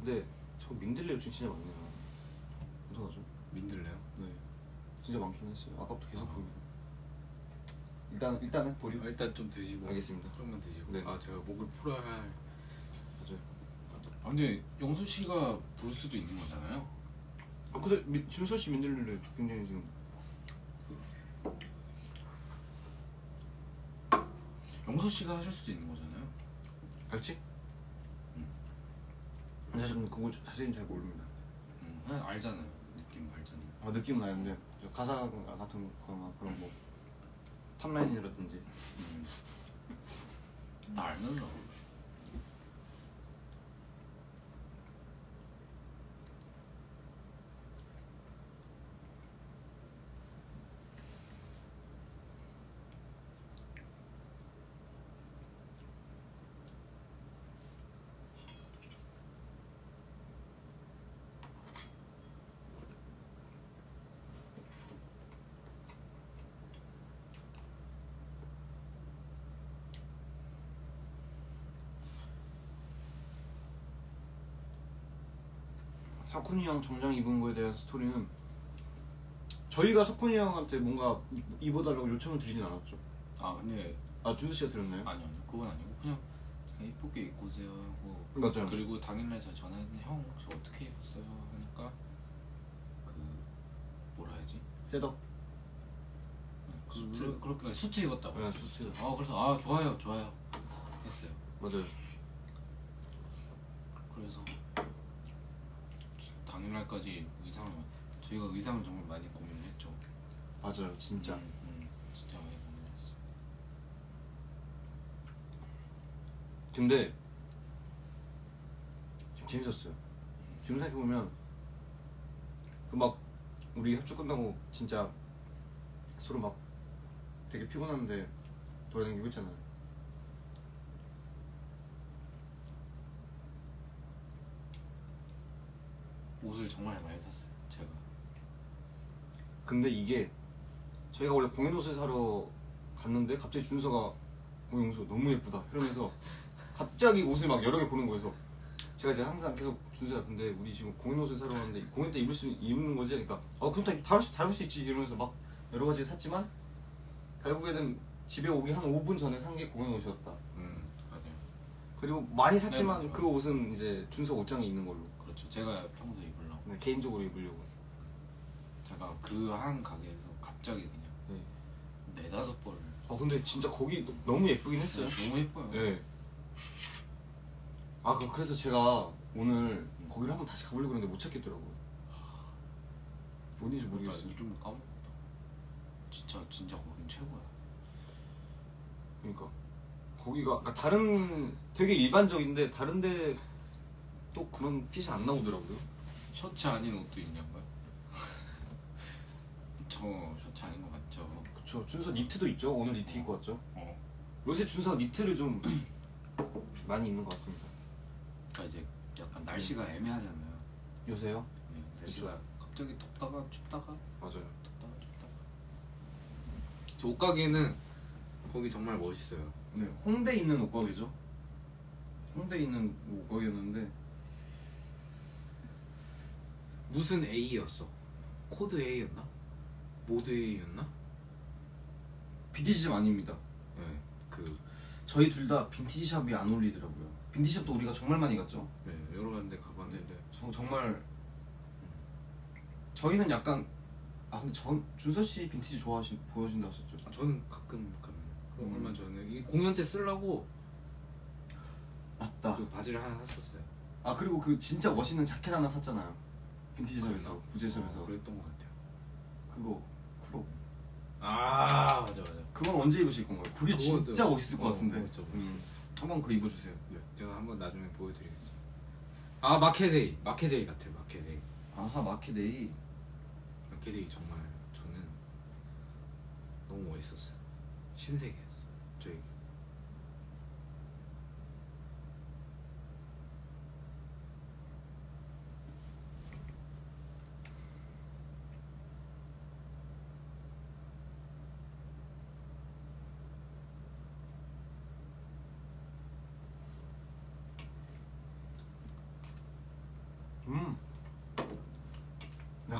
근데 저 민들레 요청 진짜 많네요. 어떡하죠? 민들레요? 네, 진짜 많긴 했어요. 아까부터 계속 보입니다. 일단 일단은 보류. 아, 일단 좀 드시고. 알겠습니다. 조금만 드시고. 네. 아 제가 목을 풀어야 할. 맞아요. 아, 근데 영수 씨가 부를 수도 있는 거잖아요. 아, 근데 미, 준서 씨 민들레 굉장히 지금 영수 씨가 하실 수도 있는 거잖아요. 알지? 음. 근데 저는 그거 자세히는 잘 모릅니다. 음, 아, 알잖아요. 느낌 알잖아요. 아, 느낌은 나는데 저 가사 같은 거나 그런 뭐 탑라인이라든지 음. 나 알면서. 사쿠니 형 정장 입은 거에 대한 스토리는 저희가 사쿠니 형한테 뭔가 입- 입어달라고 요청을 드리진 않았죠. 아 근데 아, 준수 씨가 들었나요? 아니 아니 그건 아니고 그냥 그냥 이쁘게 입고 오세요 하고. 맞아요. 그리고 당일날 제가 전화했는데 형 혹시 어떻게 입었어요 하니까 그 뭐라 해야지? 셋업. 그, 수트? 그렇게 수트 입었다고. 네, 했어요. 수트. 아 그래서 아 좋아요 좋아요 했어요. 맞아요. 그래서 당일날까지 의상을 저희가 의상을 정말 많이 고민을 했죠. 맞아요, 진짜. 음, 음, 진짜 많이 고민했어. 근데 좀 재밌었어요. 지금 생각해 보면 그 막 우리 협주 끝나고 진짜 서로 막 되게 피곤한데 돌아다니고 있잖아요. 옷을 정말 많이 샀어요. 제가. 근데 이게 저희가 원래 공연 옷을 사러 갔는데 갑자기 준서가 어 용서 너무 예쁘다 이러면서 갑자기 옷을 막 여러 개 보는 거여서 제가 이제 항상 계속 준서야 근데 우리 지금 공연 옷을 사러 갔는데 공연 때 입을 수 입는 거지? 그러니까 어 그럼 다 다를 수, 다를 수 있지 이러면서 막 여러 가지 샀지만 결국에는 집에 오기 한 오 분 전에 산 게 공연 옷이었다. 음 맞아요. 그리고 많이 샀지만 네, 맞아요. 그 옷은 이제 준서 옷장에 있는 걸로. 그렇죠. 제가 평소에 입으려고. 네, 개인적으로 입으려고. 제가 그 한 가게에서 갑자기 그냥 네. 네다섯 벌을. 아 근데 진짜 거기 너- 너무 예쁘긴 했어요. 너무 예뻐요. 네. 아 그- 그래서 제가 오늘 거기를 한번 다시 가보려고 했는데 못 찾겠더라고요. 어딘지 나 모르겠어요. 이름 까먹었다. 진짜 진짜 거긴 최고야. 그러니까 거기가 그러니까 다른 되게 일반적인데 다른데 또 그런 핏이 안 나오더라고요. 셔츠 아닌 옷도 있냐고요? 저 셔츠 아닌 거 맞죠? 그쵸. 준서 니트도 있죠. 오늘 니트 입고 왔죠. 어. 요새 준서 니트를 좀 많이 입는 것 같습니다. 그러니까 이제 약간 날씨가 애매하잖아요. 요새요? 네, 날씨가 갑자기 덥다가 춥다가 맞아요. 덥다가 춥다가. 저 옷가게는 거기 정말 멋있어요. 네, 홍대에 있는 옷가게죠. 홍대에 있는 옷가게였는데 무슨 A였어? 코드 A였나? 모드 A였나? 비티지샵 아닙니다. 네, 그 저희 둘 다 빈티지 샵이 안 어울리더라고요. 빈티지 샵도 우리가 정말 많이 갔죠. 네, 여러 군데 가봤는데 저, 정말 저희는 약간 아 근데 전 준서 씨 빈티지 좋아하신 보여준다 하셨죠? 아, 저는 가끔 가면 음. 얼마 전에 이 공연 때 쓰려고 맞다. 그 바지를 하나 샀었어요. 아 그리고 그 진짜 멋있는 자켓 하나 샀잖아요. 빈티지 샵에서 그랬나? 구제샵에서 어, 그랬던 것 같아요. 그거 크롭. 아 맞아 맞아. 그건 언제 입으실 건가요? 그게 그것도- 진짜 멋있을 것 어, 같은데. 그거 진짜 멋있었어요. 한번 그거 입어주세요. 네, 제가 한번 나중에 보여드리겠습니다. 아 마케데이, 마케데이 같아요. 마케데이. 아하 마켓데이. 마케데이 정말 저는 너무 멋있었어요. 신세계였어. 저에게.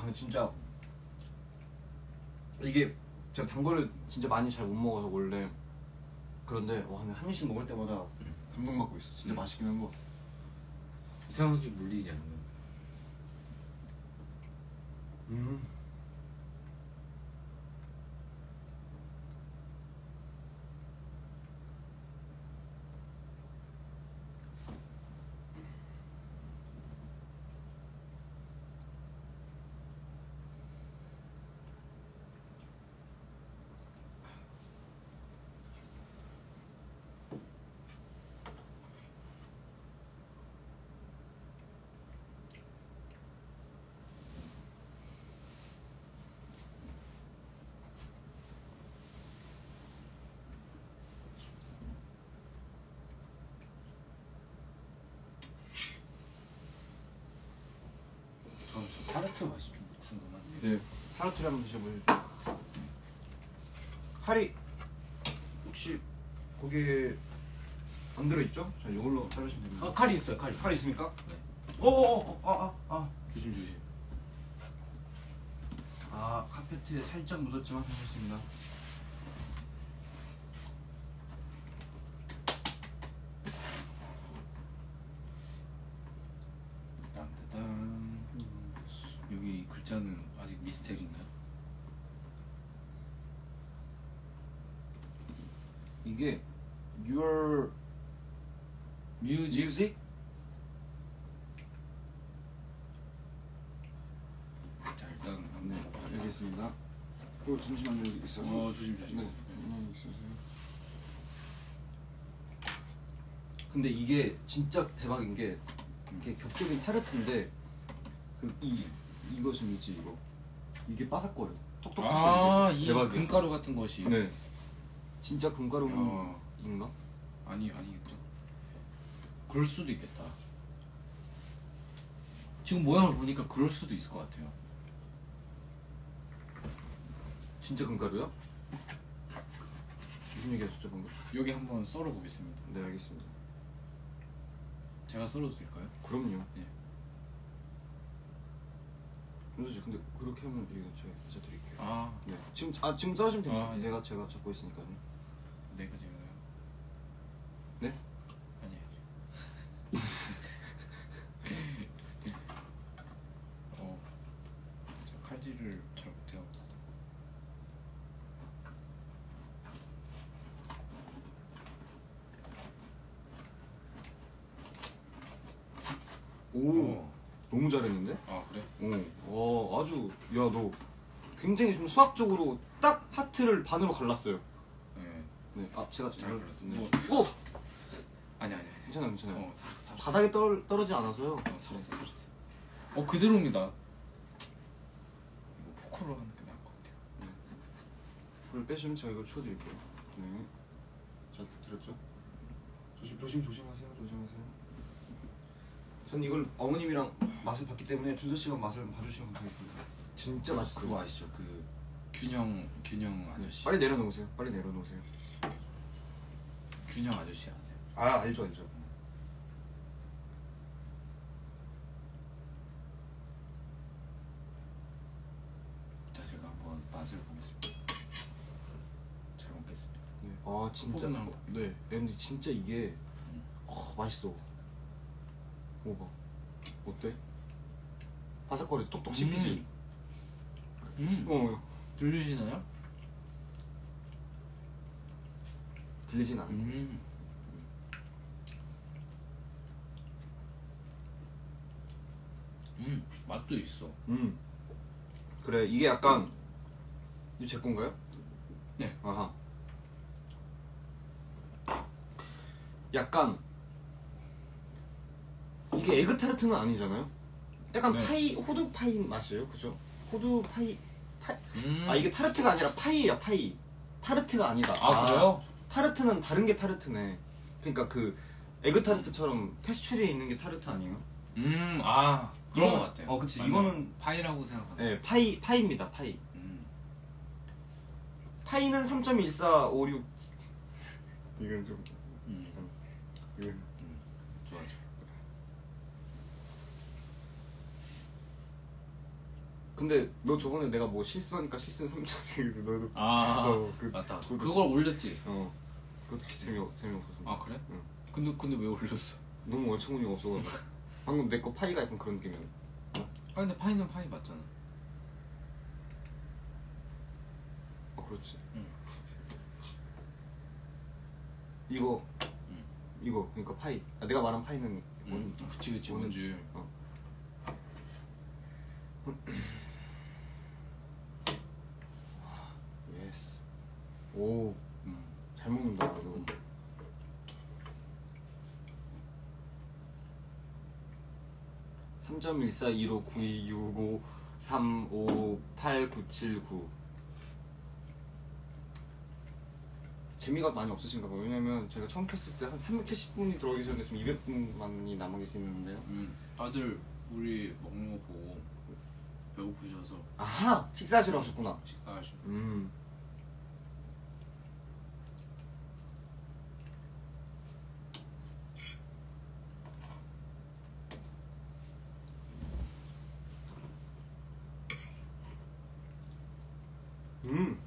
근데 진짜 이게 제가 단 거를 진짜 많이 잘 못 먹어서 원래 그런데 와 근데 한 입씩 먹을 때마다 감동받고 있어. 진짜 음. 맛있긴 한 거. 이상하게 물리지 않는. 음. 저는 저 타르트 맛이 좀 궁금한데. 네. 타르트를 한번 드셔보시죠. 칼이 혹시 거기에 안 들어있죠? 자 이걸로 자르시면 됩니다. 아 칼이 있어요. 칼이. 칼 있습니까? 네. 어어어 아아 아. 조심 조심. 아 카페트에 살짝 묻었지만 괜찮습니다. 딴따단. 여기 글자는 아직 미스테리인가요? 이게 your 뮤직. music? 자 일단 한번 네, 먹어봐요. 알겠습니다. 어 잠시만요 여기 있어요. 어 조심 조심. 네, 가만히 있으세요. 근데 이게 진짜 대박인 게 이게 겹겹인 타르트인데 그 이 이거 좀 있지 이거 이게 바삭거려. 톡톡톡. 아이 대박이야. 금가루 같은 것이. 네. 진짜 금가루인가? 어. 아니 아니겠죠. 그럴 수도 있겠다. 지금 모양을 보니까 그럴 수도 있을 것 같아요. 진짜 금가루야? 무슨 얘기하셨죠 방금? 여기 한번 썰어 보겠습니다. 네 알겠습니다. 제가 썰어도 될까요? 그럼요. 네. 준수 씨 근데 그렇게 하면 이거 제가 제가 드릴게요. 아 네. 지금 아 지금 써주시면 됩니다. 아, 예. 내가 제가 잡고 있으니까요. 내가 제가요. 네? 아니 아니. 어, 제가 칼질을 잘 못해요. 오 어. 너무 잘했는데? 아 그래? 오, 와 아주 야 너 굉장히 좀 수학적으로 딱 하트를 반으로 갈랐어요. 네. 네, 아 제가 잘 골랐습니다. 오, 아니 아니 아니. 괜찮아요, 괜찮아요. 어 살았어 살았어. 바닥에 떨 떨어지지 않아서요. 어 살았어 살았어. 어 그대로입니다. 이거 포크로 하는 게 나을 것 같아요. 불을 빼시면 제가 이거 치워드릴게요. 네, 잘 들었죠? 조심, 조심, 조심하세요, 조심하세요. 전 이걸 어머님이랑 맛을 봤기 때문에 준서 씨가 맛을 봐주시면 되겠습니다. 진짜 맛있어요. 그거 아시죠? 그 균형 균형 아저씨. 빨리 내려놓으세요. 빨리 내려놓으세요. 균형 아저씨 아세요? 아 알죠, 알죠. 자 제가 한번 맛을 보겠습니다. 잘 먹겠습니다. 네. 아 진짜 포근한 거. 네. 근데 진짜 이게 음. 어, 맛있어. 먹어봐. 어때? 바삭거리 톡톡 씹히지. 음. 어 들리시나요? 들리진 않아. 음. 음 맛도 있어. 음. 그래 이게 약간 이거 제 건가요? 네. 아하. 약간 이게 에그 타르트는 아니잖아요. 약간 네. 파이 호두 파이 맛이에요, 그죠? 호두 파이 파이. 음. 아 이게 타르트가 아니라 파이야 파이. 타르트가 아니다. 아, 그래요? 타르트는 다른 게 타르트네. 그러니까 그 에그 타르트처럼 페스츄리에 있는 게 타르트 아니에요? 음, 아 그런 이거는- 것 같아요. 어, 그치. 맞네. 이거는- 파이라고 생각하는. 네, 파이 파이입니다. 파이. 음. 파이는 삼 점 일사오육. 이건 좀 음. 이건 좋아 좋아. 근데 너 저번에 내가 뭐 실수하니까 실수는 삼 점 너도 아 어, 그, 맞다. 그것도 그걸 올렸지. 어 그것도 재미 재미없었어. 아 그래? 응. 근데 근데 왜 올렸어? 너무 얼처구니가 없어가지고 방금 내 거 파이가 약간 그런 느낌이야. 아 근데 파이는 파이 맞잖아. 아 그렇지. 응. 이거 응. 이거 그러니까 파이. 아, 내가 말한 파이는 응. 원. 그치 그치 원- 원줄. 어. 예스. 오, 응. 잘 먹는다 이거. 삼 점 일사 일오 구이 육오 삼오 팔 구 칠 구. 재미가 많이 없으신가 봐요. 왜냐면 제가 처음 켰을 때 한 삼백칠십 분이 들어오기 전에 지금 이백 분만이 남아 계시는데요. 응. 다들 우리 먹는 거 보고 배고프셔서 아하! 식사하시러 하셨구나. 식사하시고. 음. 음.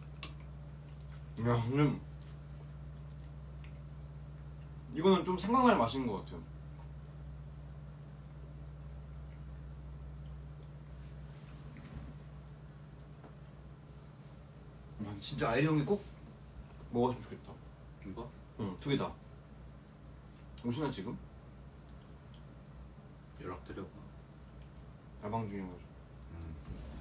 야, 음. 이거는 좀 생각날 맛인 것 같아요. 난 진짜 아이리 형이 꼭 먹었으면 좋겠다. 이거? 응, 두 개 다. 오시나 지금? 연락 드려봐. 알방 중이어가지고. 응.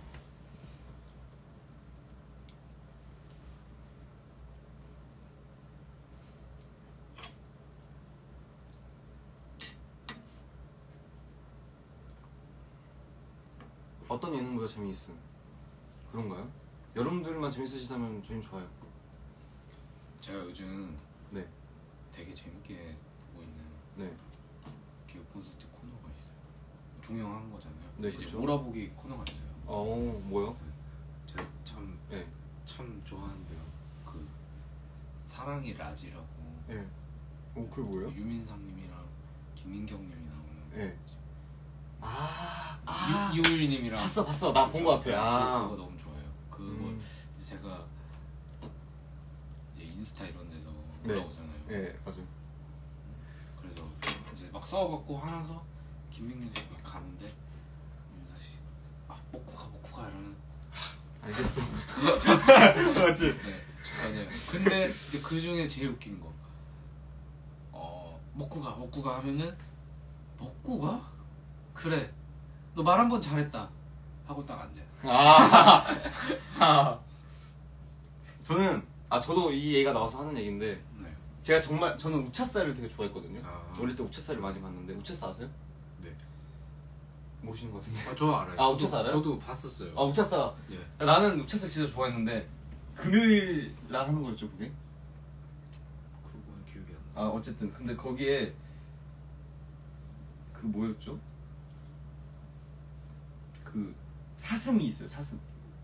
어떤 예능보다 재미있음. 그런가요? 여러분들만 재밌으시다면 저희는 좋아요. 제가 요즘 네. 되게 재밌게 보고 있는 네. 기업 콘서트 코너가 있어요. 종영한 거잖아요. 네, 이제 그쵸. 몰아보기 코너가 있어요. 어, 뭐요? 제가 참 네. 참 좋아하는데요. 그 사랑이 라지라고 네. 어, 그게 뭐예요? 유민상님이랑 김민경님이 나오는. 네. 아, 아. 유, 이호일님이랑 봤어, 봤어. 나 본 거 같아. 저 아. 그거 너무 좋아해요. 그거 음. 이제 제가 이제 인스타 이런 데서 네. 올라오잖아요. 네, 맞아요. 그래서 이제 막 싸워갖고 화나서 김민경 씨가 가는데 유민상 씨아 먹고 가 먹고 가 이러면 알겠어. 맞지? 네 맞아요. 근데 이제 그 중에 제일 웃긴 거 어 먹고 가 먹고 가 하면은 먹고 가? 그래 너 말 한 번 잘했다 하고 딱 앉아요. 아. 아. 저는 아 저도 이 얘기가 나와서 하는 얘기인데 네. 제가 정말 저는 우차사를 되게 좋아했거든요. 아. 어릴 때 우차사를 많이 봤는데 우차사 아세요? 네. 모시는 것 같은데. 아, 저 알아요. 아, 저도- 우차사 알아요? 저도 봤었어요. 아 우차사. 예. 나는 우차사 진짜 좋아했는데 금요일 날 하는 거였죠 그게? 그건 기억이 안 나. 아 어쨌든 근데 거기에 그 뭐였죠? 그 사슴이 있어요. 사슴.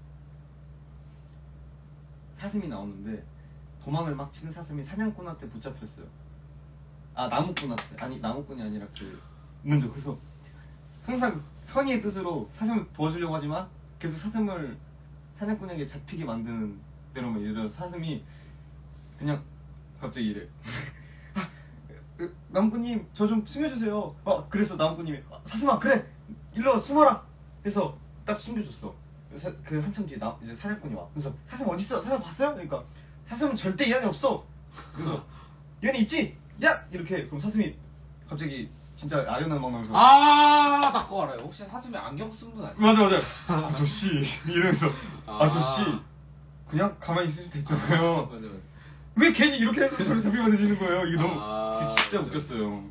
사슴이 나오는데 도망을 막 치는 사슴이 사냥꾼한테 붙잡혔어요. 아 나무꾼한테. 아니 나무꾼이 아니라 그 먼저 그래서 항상 선의의 뜻으로 사슴을 도와주려고 하지만 계속 사슴을 사냥꾼에게 잡히게 만드는 대로만 이래서 사슴이 그냥 갑자기 이래. 아, 그, 나무꾼님 저 좀 숨겨주세요. 어 그래서 나무꾼님이 아, 사슴아 그래 일로 와 숨어라 해서 딱 숨겨줬어. 사, 그 한참 뒤에 나 이제 사냥꾼이 와. 그래서 사슴 어디 있어? 사슴 봤어요? 그러니까 사슴은 절대 이 안에 없어. 그래서 이 안에 있지? 야 이렇게 그럼 사슴이 갑자기 진짜 아련한 막 나면서 아, 나 그거 알아요. 혹시 사슴에 안경 쓴 분 아니에요? 맞아 맞아 아저씨 이러면서 아. 아저씨 그냥 가만히 있으면 됐잖아요. 맞아 맞아. 왜 괜히 이렇게 해서 저를 잡히 만드시는 거예요? 이거 너무 아, 그게 진짜 맞아. 웃겼어요.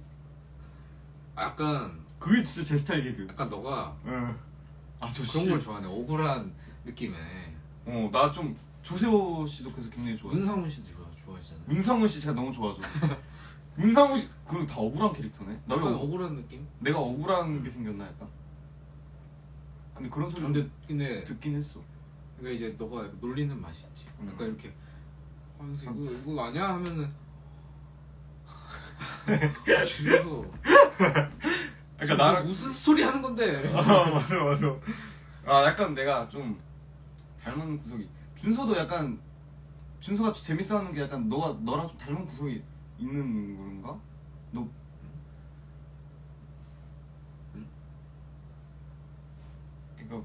약간 그게 진짜 제 스타일 개그. 약간 너가 응. 아저씨. 그런 걸 좋아하네. 억울한 느낌에. 어, 나 좀 조세호 씨도 그래서 굉장히 좋아. 문상훈 씨도 좋아 좋아하시잖아요. 문상훈 씨 제가 너무 좋아하죠. 문상훈 씨 그럼 다 억울한 캐릭터네. 나 약간 왜 억울한 느낌? 내가 억울한 게 생겼나 약간. 근데 그런 소리 근데 근데 듣긴 했어. 그러니까 이제 너가 놀리는 맛이 있지. 음. 약간 이렇게 아 그래서 이거 이거 아니야 하면은 줄여서 그러니까 나랑 무슨 소리 하는 건데? 아 맞아 맞아. 아 약간 내가 좀 닮은 구석이 준서도 약간 준서가 재밌어하는 게 약간 너가 너랑 좀 닮은 구석이 있는 건가? 너 응? 그니까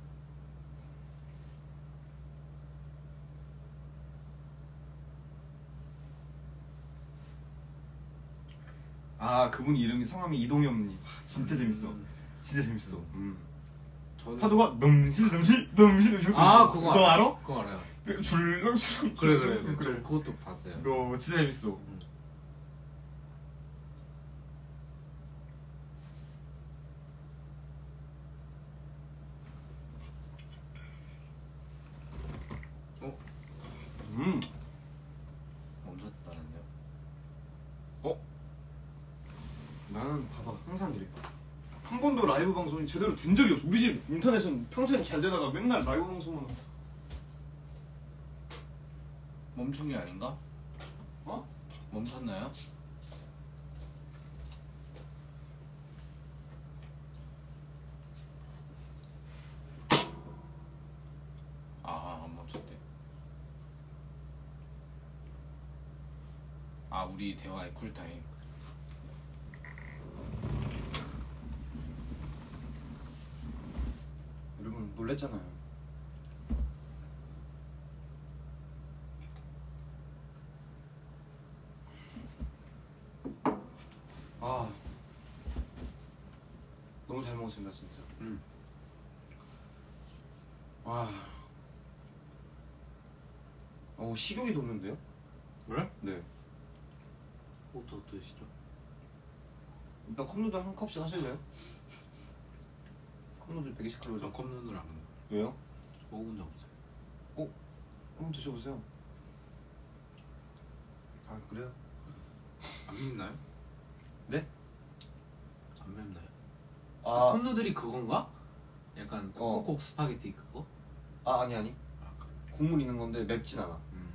아 그분 이름이 성함이 이동엽님. 진짜 재밌어. 음. 진짜 재밌어. 음. 저는 파도가 넘실 넘실 넘실 넘실. 아 그거 너 알아? 그거 알아요. 줄넘실. 그래 그래 그래. 그래. 저 그것도 봤어요. 너 진짜 재밌어. 음. 어? 음. 멈췄다는데요? 어? 나는 봐봐 항상 이래. 한 번도 라이브 방송이 제대로 된 적이 없어. 우리 집 인터넷은 평소에 잘 되다가 맨날 라이브 방송만 하고. 멈춘 게 아닌가? 어? 멈췄나요? 아, 안 멈췄대. 아, 우리 대화의 쿨타임. 여러분 놀랬잖아요. 아 너무 잘 먹었습니다 진짜. 음. 와. 어 식욕이 돋는데요? 그래? 네. 뭐더 드시죠? 일단 컵누들 한 컵씩 하실래요? 컵누들 백이십 저 칼로리죠. 컵누들 안 먹어요. 왜요? 먹어본 적 없어요. 한번 드셔보세요. 아 그래요? 안 맵나요? 네? 안 맵나요? 아, 컵누들이 그건가? 약간 어. 콕콕콕 스파게티 그거? 아 아니 아니 국물 있는 건데 맵진 않아. 음.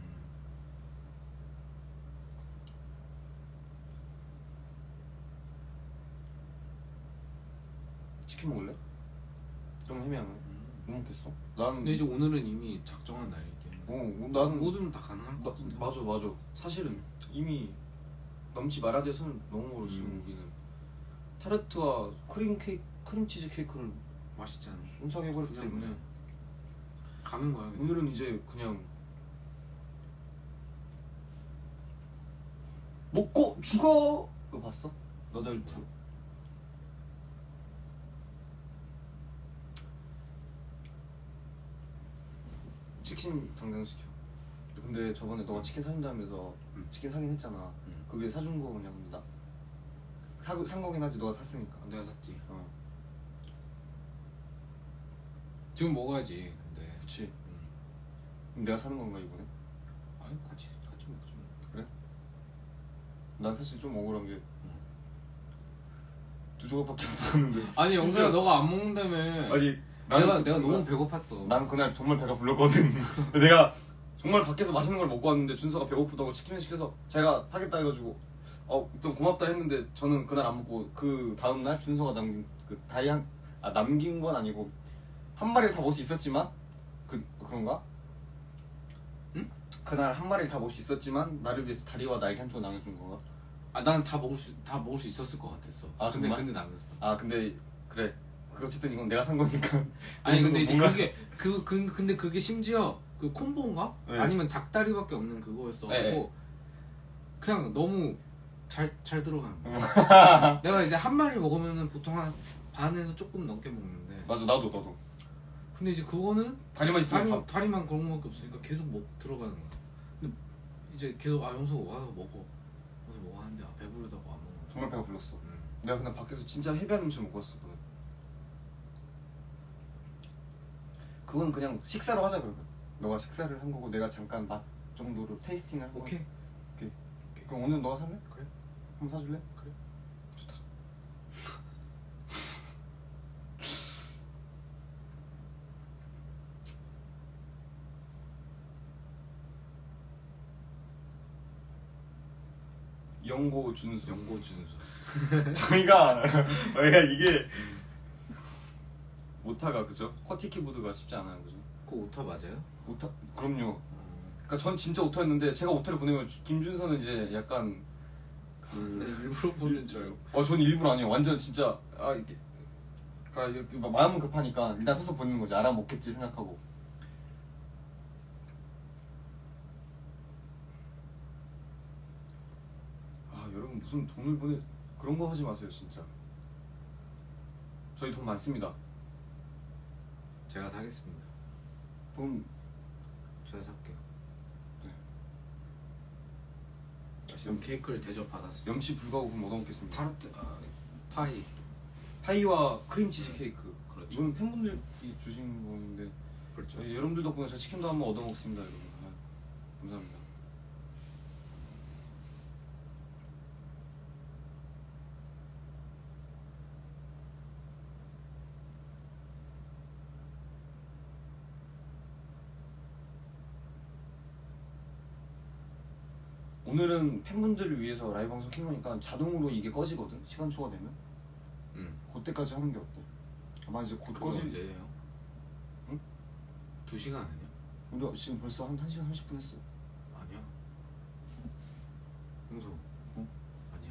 치킨 먹을래? 좀 헤매하네. 음. 못 먹겠어. 난 근데 이제 오늘은 이미 작정한 날이기 때문에 어, 나는 뭐든 다 가능할 나, 것 같은데. 맞아 맞아. 사실은 이미 넘지 말아야 될 선을 너무 멀었어. 음. 여기는 타르트와 크림 케이크, 크림 치즈 케이크를 맛있잖아. 순삭해 버렸기 그냥 때문에 그냥 가는 거야. 그냥. 오늘은 이제 그냥 먹고 죽어. 그거 봤어? 너덜트. 치킨 당장 시켜. 근데 저번에 너가 치킨 사준다면서 음. 치킨 사긴 했잖아. 음. 그게 사준 거 그냥 나 사, 산 거긴 하지. 너가 샀으니까. 내가 샀지. 어. 지금 먹어야지. 근데 그치. 음. 그럼 내가 사는 건가 이번에? 아니 같이 같이 먹지. 뭐. 그래? 난 사실 좀 억울한 게 음. 두 조각밖에 못 먹었는데. 아니 영서야 심지어- 너가 안 먹는다며. 아니 내가 그- 내가 그날- 너무 배고팠어. 난 그날 정말 배가 불렀거든. 내가 정말 밖에서 맛있는 걸 먹고 왔는데 준서가 배고프다고 치킨을 시켜서 제가 사겠다 해가지고 어 좀 고맙다 했는데 저는 그날 안 먹고 그 다음 날 준서가 남긴 그 다이 한 아 남긴 건 아니고 한 마리를 다 먹을 수 있었지만 그 그런가? 응? 그날 한 마리를 다 먹을 수 있었지만 나를 위해서 다리와 날개 한쪽 남겨준 건가? 아 나는 다 먹을 수 다 먹을 수 있었을 것 같았어. 아, 근데 정말? 근데 남겼어. 아 근데 그래. 어쨌든 이건 내가 산 거니까. 아니 그래서 근데 이제 뭔가- 그게 그, 그 근데 그게 심지어 그 콤보인가? 네. 아니면 닭다리밖에 없는 그거였어. 네, 갖고 그냥 너무 잘 잘 들어가는 어. 거야. 내가 이제 한 마리 먹으면은 보통 한 반에서 조금 넘게 먹는데. 맞아 나도 나도. 근데 이제 그거는 다리만 있으면 다리, 다. 다리만 그런 거밖에 없으니까 계속 먹 들어가는 거야. 근데 이제 계속 아 영수 와서 먹어. 와서 먹어 하는데 아, 배부르다고 안 먹는 거야. 정말 배가 불렀어. 음. 내가 그냥 밖에서 진짜 해변 음식 먹고 왔어. 그건. 그건 그냥 식사로 하자 그러면. 너가 식사를 한 거고 내가 잠깐 맛 정도로 테이스팅을 하고. 오케이. 오케이. 그럼 오늘 너가 살래? 그래. 한번 사줄래? 그래. 좋다. 영고 준수. 연고 준수. 저희가 저희가 이게 오타가 그죠? 쿼티 키보드가 쉽지 않아요, 그죠? 그거 오타 맞아요? 오타 그럼요. 어... 그러니까 전 진짜 오타였는데 제가 오타를 보내면 김준서는 이제 약간 네, 그 일부러 보는 줄 알고. 어 저는 일부러 아니에요. 완전 진짜 아 이게 그러니까 이렇게 막 마음은 급하니까 일단 서서 보는 거지. 알아먹겠지 생각하고. 아 여러분 무슨 돈을 보내 그런 거 하지 마세요 진짜. 저희 돈 많습니다. 제가 사겠습니다. 돈 제가 살게요. 네. 지금 케이크를 대접 받았어요. 염치 불가고 못 얻겠습니다. 타르트, 아, 파이. 파이와 크림치즈 케이크. 그렇죠. 이건 팬분들이 주신 건데 그렇죠. 저희 여러분들 덕분에 저 치킨도 한번 얻어 먹습니다, 여러분. 아, 감사합니다. 오늘은 팬분들을 위해서 라이브 방송 킨 거니까 자동으로 이게 꺼지거든. 시간 초과되면. 응. 그때까지 하는 게 어때? 아마 이제 곧 그거 꺼질. 언제예요? 응? 두 시간 아니야? 우리 지금 벌써 한 1시간 삼십 분 했어. 아니야. 홍소. 응? 아니야.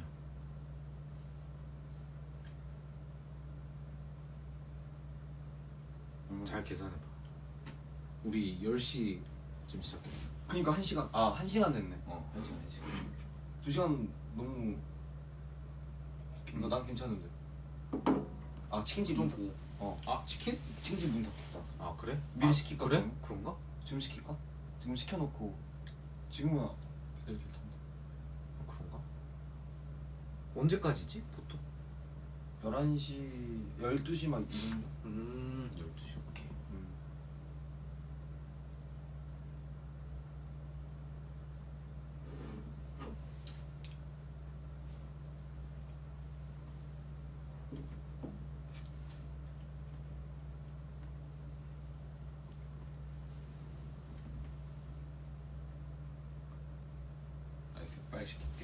음. 잘 계산해봐. 우리 열 시쯤 시작했어. 그니까 한 시간. 아, 한 시간 됐네. 어, 한 시간, 한 시간. 두 시간 너무 긴가? 난 괜찮은데. 아, 치킨집 문 닫. 좀 어, 아, 치킨? 치킨집 문 닫겠다. 아, 그래? 미리 아, 시킬까, 그래? 그러면? 그런가? 지금 시킬까? 지금 시켜놓고 지금은 배달이 될 텐데. 아, 그런가? 언제까지지? 보통? 열한 시, 열두 시 막 이런. 음, 열두 시. 오케이. 음. 알겠어. 빨리 시킬게.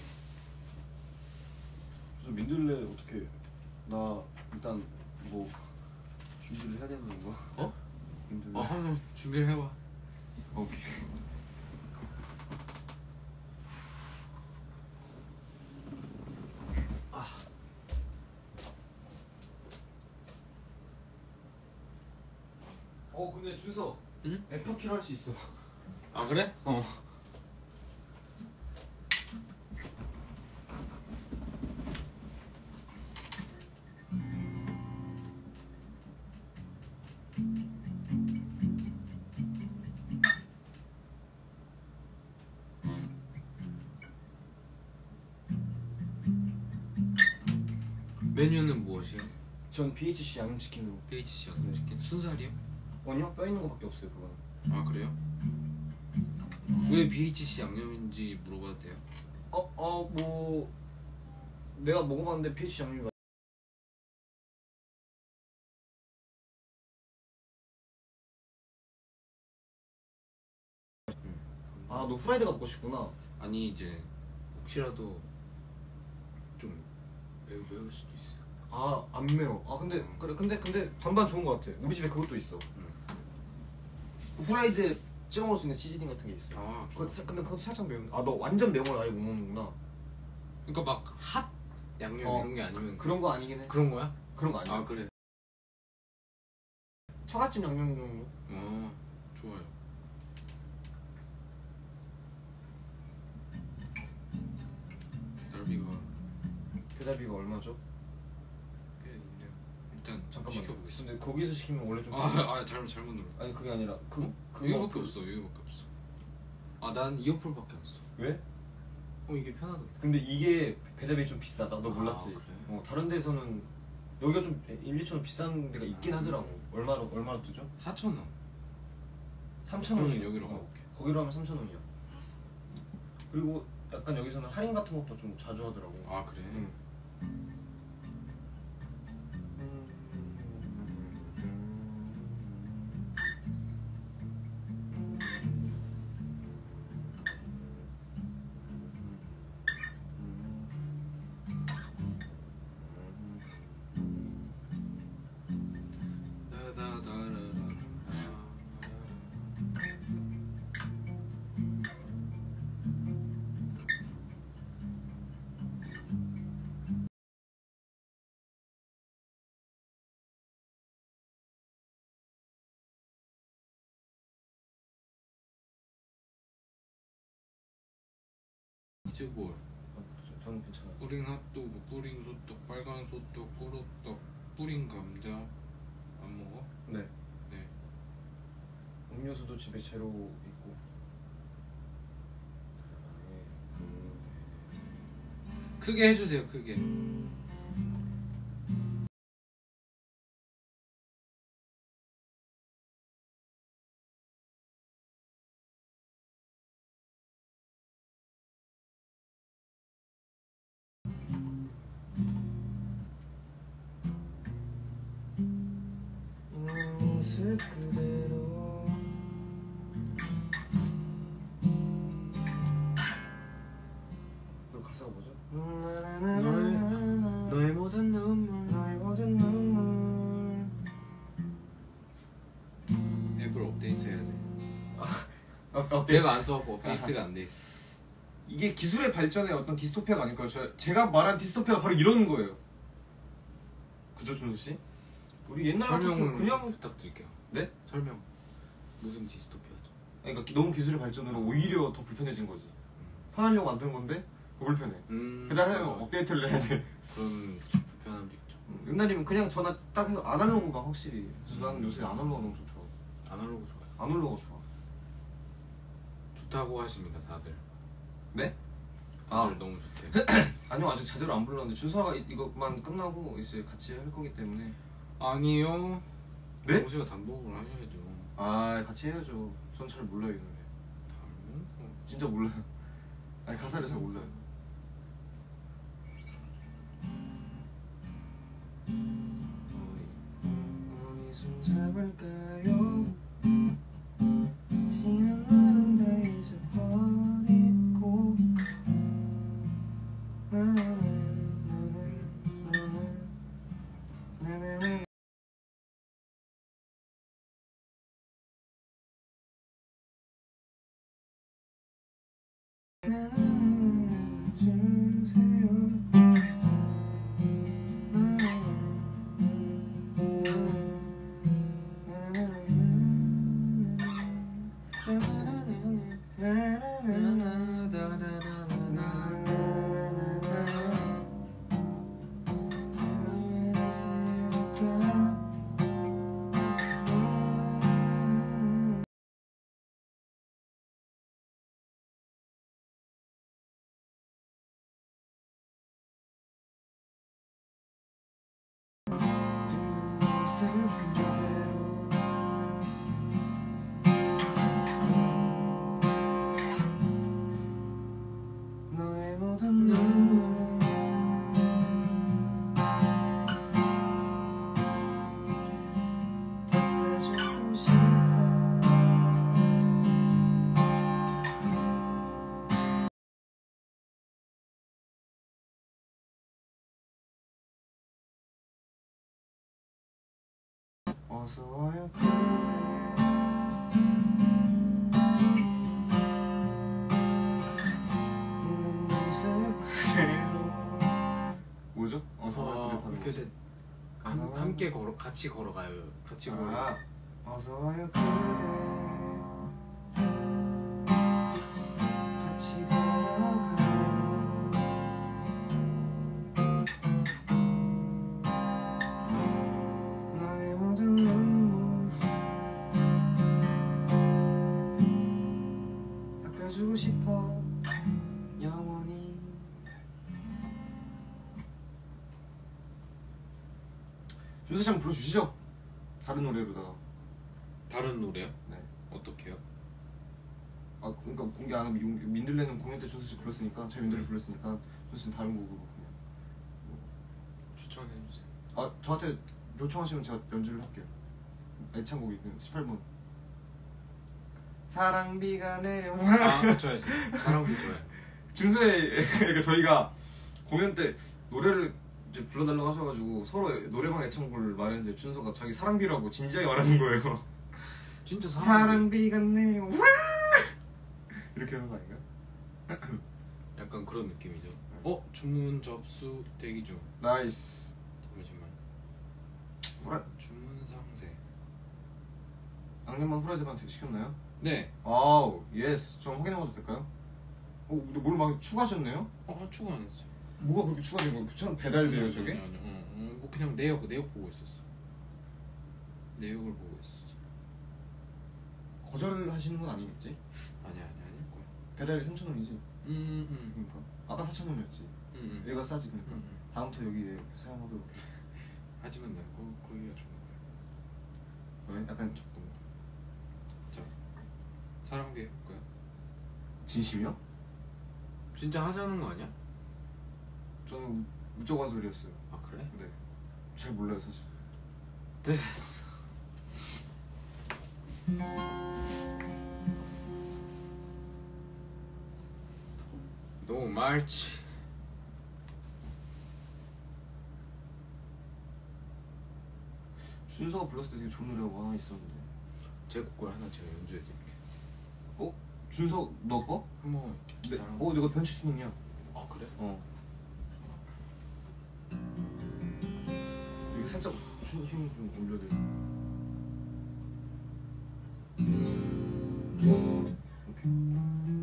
그래서 민들레 어떻게? 나 일단 뭐 준비를 해야 되는 건가? 어? 민들레. 어, 한번 준비를 해봐. 오케이. 어 근데 준서. 응? 애플키로 할 수 있어. 아, 그래? 어. 메뉴는 무엇이요? 전 비에이치씨 양념치킨으로. 비에이치씨 양념치킨? 순살이요? 아니요, 뼈 있는 거밖에 없어요 그거는. 아, 그래요? 왜 비에이치씨 양념인지 물어봐도 돼요? 어, 어, 뭐 내가 먹어봤는데 비에이치씨 양념이 맛. 아, 너 후라이드가 먹고 싶구나. 아니, 이제 혹시라도 좀 매우 매울 수도 있어요. 아, 안 매워. 아, 근데 그래, 근데 근데 반반 좋은 거 같아. 우리 집에 그것도 있어. 응. 후라이드 찍어 먹을 수 있는 시즈닝 같은 게 있어. 아, 그거 사- 근데 그것도 살짝 매운. 아, 너 완전 매운 걸 아예 못 먹는구나. 그러니까 막 핫 양념 어, 이런 게 아니면 그런 거 아니긴 해. 그런 거야? 그런 거 아니야. 아, 그래. 처갓집 양념 정도. 어, 좋아요. 날비가 배달비가 얼마죠? 꽤 있네요. 일단 잠깐만. 시켜보겠습니다. 근데 거기서 시키면 원래 좀. 아, 아, 잘못 잘못 눌렀어. 아니 그게 아니라 그 어? 그거 이거밖에 없어. 이거밖에 없어. 아, 난 이어폰밖에 안 써. 왜? 어, 이게 편하던데. 근데 이게 배달비 좀 비싸다. 너 아, 몰랐지? 그래? 어, 다른 데서는 여기가 좀 일, 이천 원 비싼 데가 있긴 음. 하더라고. 얼마로 얼마로 뜨죠? 사천 원. 삼천 그러면 원이요. 여기로 어, 가볼게. 거기로 하면 삼천 원이야. 그리고 약간 여기서는 할인 같은 것도 좀 자주 하더라고. 아, 그래? 응. 나다 미트볼, 아, 저는 괜찮아요. 뿌링 핫도그, 뿌링 소떡, 빨간 소떡, 꾸로떡, 뿌링 감자 안 먹어? 네. 네. 음료수도 집에 제로 있고. 사랑해, 그대. 크게 해주세요. 크게. 모습 그대로 너 가사가 뭐죠? 너의 너의 모든 눈물. 너의 모든 눈물. 앱을 업데이트해야 돼. 어, 어때? 내가 안 써갖고 업데이트가 안 돼 있어. 이게 기술의 발전의 어떤 디스토피아가 아닐까요? 저, 제가 말한 디스토피아가 바로 이런 거예요. 그죠, 준수 씨? 우리 옛날 같았으면 설명을 그냥 부탁드릴게요. 네? 설명. 무슨 디스토피아죠? 그러니까 너무 기술의 발전으로 오히려 더 불편해진 거지. 편하려고 만든 건데 더 불편해. 음. 그다음에 맞아. 업데이트를 해야 돼. 그런 불편함도 있죠. 옛날이면 그냥 전화 딱 해서 아날로그가 확실히. 그래서 나는 요새 아날로그가 너무 좋아. 아날로그 좋아요. 아날로그가 좋아. 좋다고 하십니다, 다들. 네? 다들 아. 너무 좋대. 아니요, 아직 제대로 안 불렀는데 준서가 이- 이것만 끝나고 이제 같이 할 거기 때문에. 아니요. 네? 정우씨가 단독을 하셔야죠. 아, 같이 해야죠. 전 잘 몰라요, 이 노래. 알면서. 진짜 몰라요. 아니, 가사를 잘 몰라요. 우리 우리 손잡을까요? 지난 날은 다 잊어버리고 나나나나나나나나나. 모습 그대로 너의 모든 눈물 닦아주고 싶어. 어서 와요 그대. 있는 모습 그대로. 뭐죠? 어서 와요 아, 그대 그때 한, 어서 와요. 함께 걸어 같이 걸어가요. 같이 걸어. 아, 어서 와요 그대. 같이 걸어가요. 너의 모든 눈물 닦아주고 싶어 영원히. 준수 씨 한번 불러주시죠. 다른 노래로다가. 다른 노래요? 네. 어떻게요? 아 그러니까 공개 안 하면 용- 민들레는 공연 때 준수 씨 불렀으니까 제 민들레 불렀으니까 준수 씨는 다른 곡으로 그냥. 추천해 주세요. 아 저한테 요청하시면 제가 연주를 할게요. 애창곡이 십팔 번. 사랑비가 내려. 아, 좋아요. 사랑비 좋아요. 준수의 그러니까 저희가 공연 때 노래를 이제 불러달라고 하셔가지고 서로 노래방 애창곡을 말했는데 준서가 자기 사랑비라고 진지하게 말하는 거예요. 진짜 사랑비. 사랑비가 내려. 이렇게 하는 거 아닌가? 약간 그런 느낌이죠. 어? 주문 접수 대기 중. 나이스. 잠시만. 후라 주문 상세. 악년만 후라이드만 시켰나요? 네. 아우 예스. 저 확인해봐도 될까요? 어, 뭘 막 추가하셨네요? 어 추가 안 했어요. 뭐가 그렇게 추가된 거예요? 전 배달비예요 저게? 아니, 아니, 어, 어, 뭐 그냥 내역 내역 보고 있었어. 내역을 보고 있었어. 거절하시는 건 아니겠지? 아니야 아니야 아닐 거야. 배달이 삼천 원이지. 음 음. 그러니까 아까 사천 원이었지. 음, 음. 얘가 싸지 그러니까. 음, 음. 다음부터 여기 사용하도록 해. 하지만 난 거, 거기가 좋은 거야. 왜? 약간 조금 자 사랑비 해볼까요? 진심이요? 진짜 하자는 거 아니야? 저는 우쩍한 소리였어요. 아 그래? 네. 잘 몰라요 사실. 됐어. 너무 말지. 준서가 불렀을 때 되게 좋은 노래가 하나 있었는데. 제 곡을 하나 제가 연주해 드릴게요. 어? 준서 너 거? 한번 네. 기타랑. 어 내가 벤치팅이야. 아 그래? 어. 이거 살짝 힘좀 올려드려. 오케이.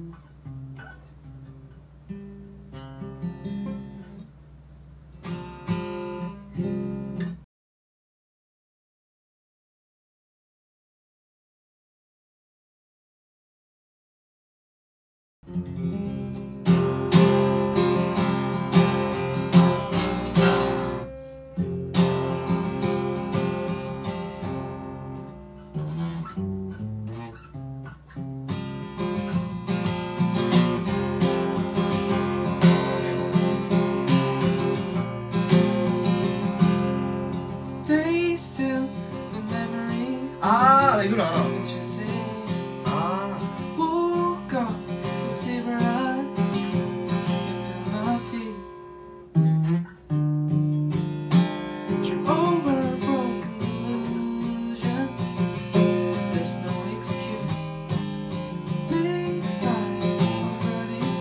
They still the memory 아, 나 이 노래 알아. that you say. 아, Woke up with fever eye, didn't feel nothing. Trip over a broken illusion. There's no excuse. Maybe I'm burning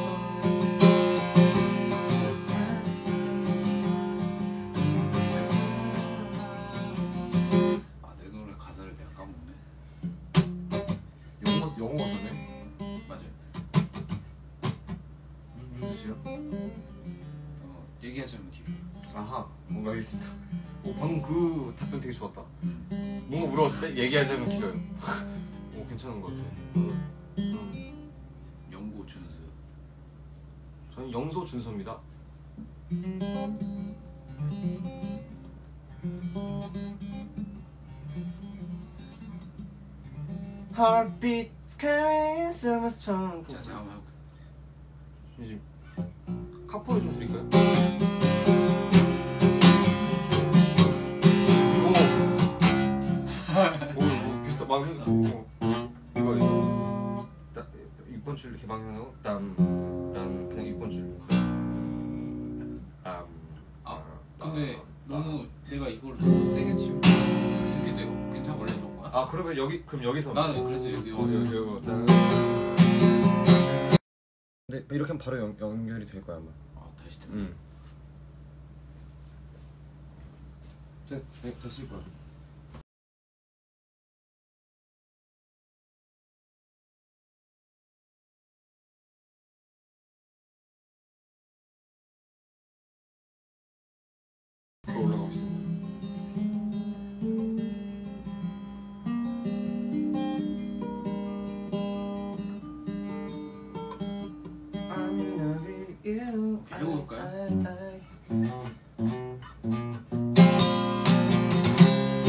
아 내 노래 가사를 내가 까먹네. 영어 영어 가사네. 맞아요. 무슨 뜻이야? 어, 얘기하자면 기분. 아하, 뭔가 알겠습니다. 오, 방금 그 답변 되게 좋았다. 뭔가 물어봤을 때 얘기하자면 길어요. 오, 괜찮은 것 같아. 음, 영고 준수. 저는 영소 준서입니다. Heartbeats carrying so much strong. 자 제가 한번 해볼게요. 이제 카포를 좀 드릴까요? 오, 오, 비슷 막 오, 이거 이거 딱 육 번 줄 이렇게 방향하고 땀, 땀 그냥 육 번 줄. 땀. 아 근데 땀, 너무 내가 이걸 너무 세게 치면 이렇게 돼요. 괜찮아 원래 이런 거야? 아 그러면 여기 그럼 여기서. 나는 그래서 여기 어, 여기 여기. 땀. 근데 이렇게 하면 바로 연, 연결이 될 거야 아마. 아 다시 듣. 응. 네, 네, 됐을 거야. 또 올라가고 있습니다. 오케이, 이거 볼까요?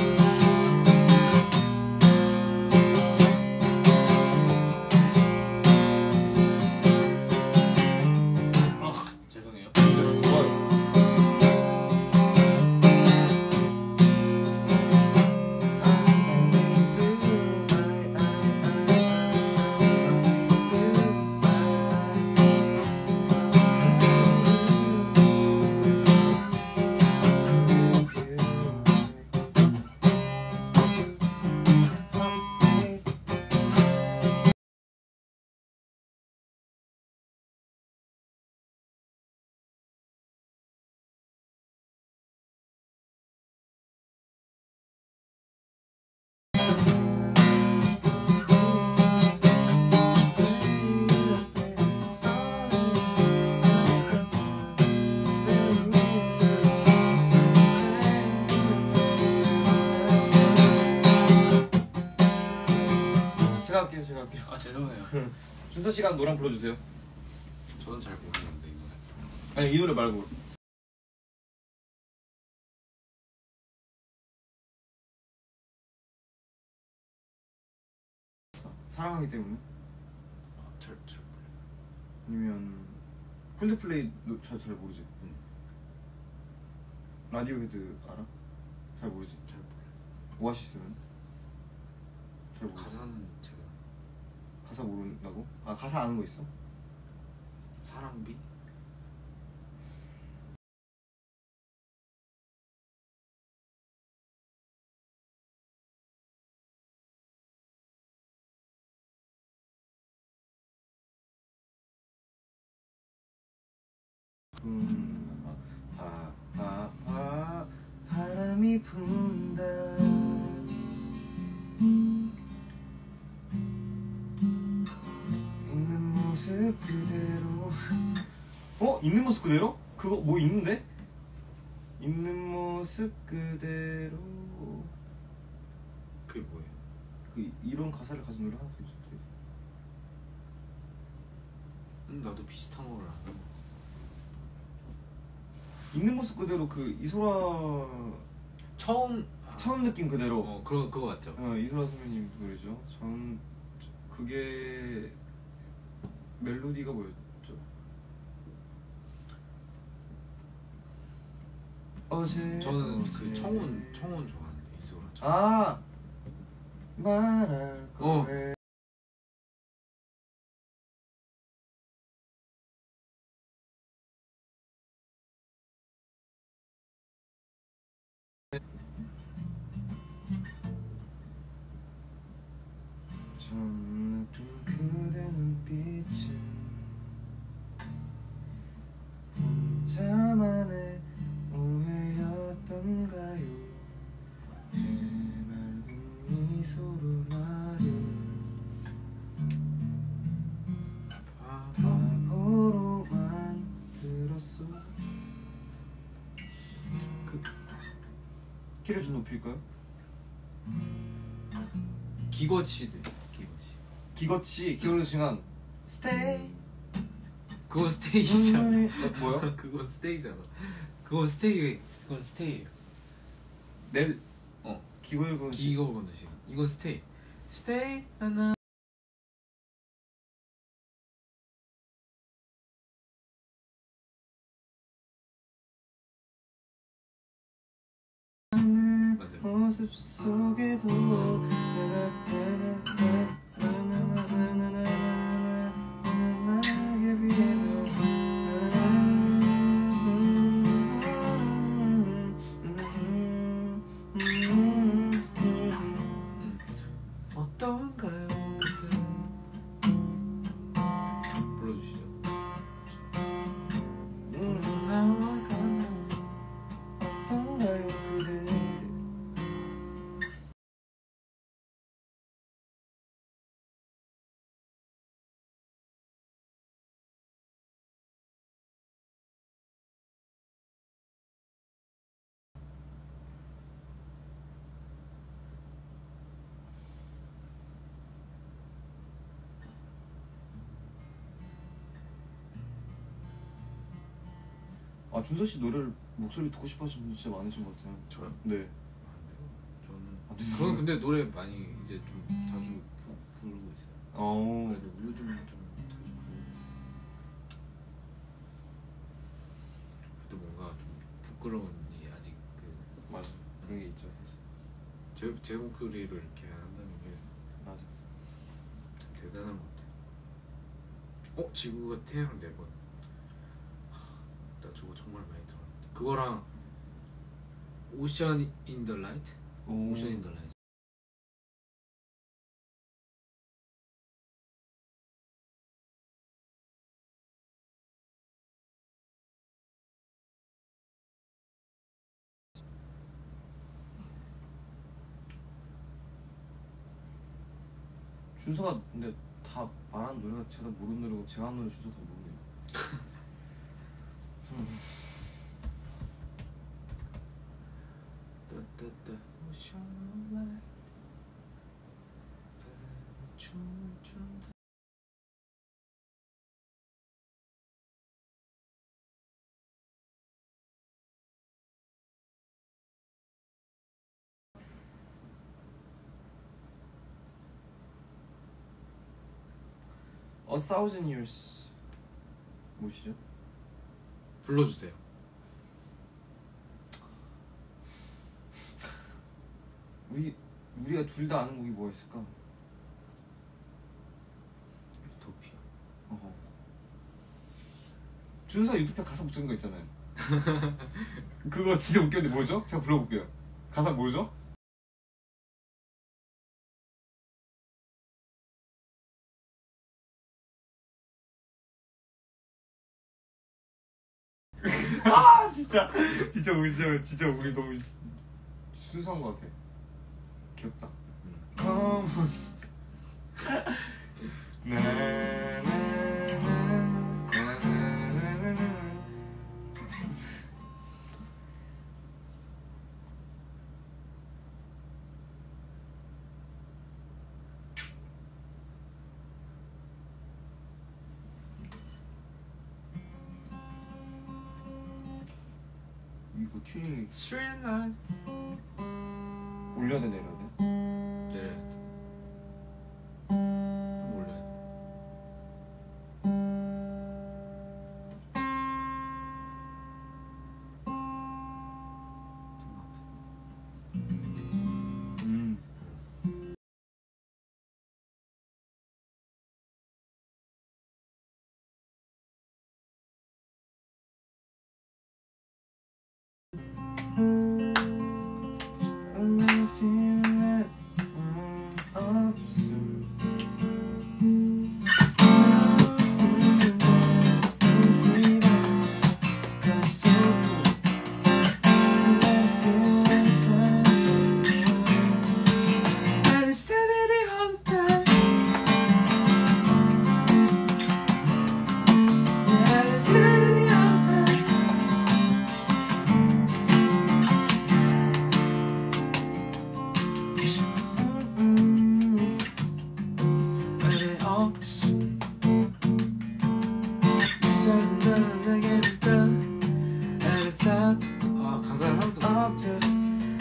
할게요. 제가 할게요. 아 죄송해요. 준서 씨가 노래 한번 불러주세요. 저는 잘 모르는데 이 노래. 아니 이 노래 말고. 사랑하기 때문에. 잘, 잘 몰라. 아니면 콜드플레이 잘, 잘 모르지. 응. 라디오헤드 알아? 잘 모르지. 잘 몰라. 오아시스는? 잘 모르지. 가사는 제가 가사 모른다고? 아 가사 아는 거 있어? 사랑비? 음, 아, 아, 아, 바람이 분다. 있는 모습 그대로. 어? 있는 모습 그대로? 그거 뭐 있는데? 있는 모습 그대로. 그게 뭐예요? 그 이런 가사를 가진 노래 하나 더 있었지. 음, 나도 비슷한 걸 아는 것 같아. 있는 모습 그대로 그 이소라 처음 아, 처음 느낌 그대로. 어 그거 그거 맞죠? 어, 이소라 선배님 노래죠. 전 그게 멜로디가 뭐였죠? 어제 저는 어제. 그 청혼 청혼 좋아하는데 이소라 청혼. 아 말할 어. 거에 처음 느낀 그대 눈빛은 혼자만의 오해였던가요. 해맑은 미소로 나를 바보로 만들었어. 그 키를 좀 높일까요? 기거치도 있어. 기거치. 기거치 기거치 시간 스테이. 그건 스테이잖아. 어, 뭐야? 그건 스테이잖아. 그건 스테이. 그건 스테이예요. 낼 어. 기거건 기거 건너 시간. 이건 스테이. 스테이 나나. 맞아. 모습 속에도 내가 나에게 비해도 어떤가요? 불러주시죠. 어떤가요 그대. 아 준서 씨 노래를 목소리 듣고 싶어하시는 분 진짜 많으신 것 같아요. 저요? 네. 저는 아, 근데 저는 근데 노래 많이 이제 좀 자주 부, 부르고 있어요. 어. 그래도 요즘은 좀 자주 부르고 있어요. 또 뭔가 좀 부끄러운 게 아직 그 맞아. 그런 게 있죠 사실. 제, 제 목소리로 이렇게 한다는 게 맞아. 참 대단한 것 같아요. 어? 지구가 태양 네 번. 나 저거 정말 많이 들었는데 그거랑 오션 인 더 라이트? 오. 오션 인 더 라이트. 준서가 근데 다 말하는 노래가 제가 모르는 노래고 제가 하는 노래 준서 다 모르네요. 따따따 오션 라이트 춤을 춘다. A thousand years 뭐시죠? 불러주세요. 우리 우리가 둘 다 아는 곡이 뭐가 있을까? 유토피아. 어허. 준서 유튜브에 가사 붙이는 거 있잖아요. 그거 진짜 웃겼는데 뭐죠? 제가 불러볼게요. 가사 뭐죠? 아 진짜 진짜 우리 진짜 진짜 우리 너무 순수한 것 같아. 귀엽다. Come on. 이거 튜닝 Straight line. 올려야 돼 내려야 돼? 내려야 돼. 좀 올려야 돼. 음. 아 가사를 하나도 못.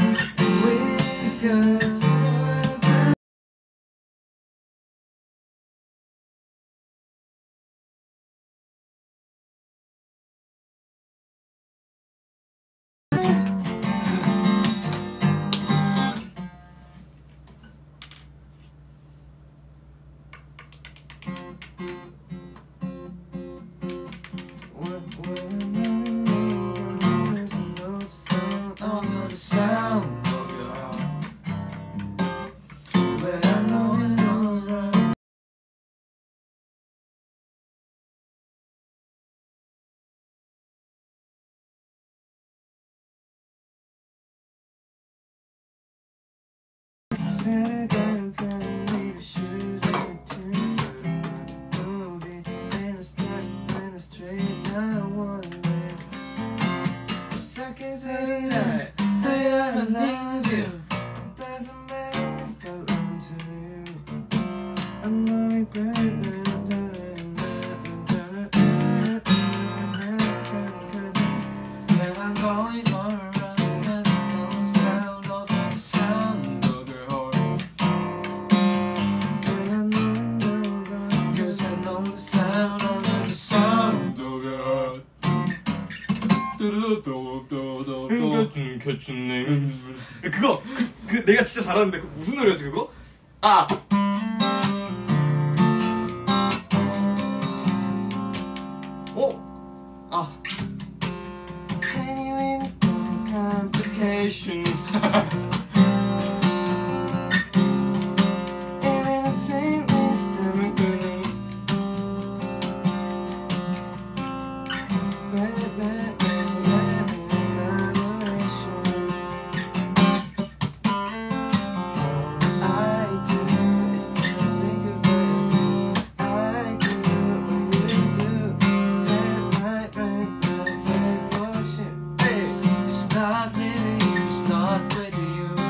개춘네. 그거 그, 그 내가 진짜 잘하는데 그 무슨 노래였지 그거? 아. 어? 아. Complication. It's not living if it's not with you.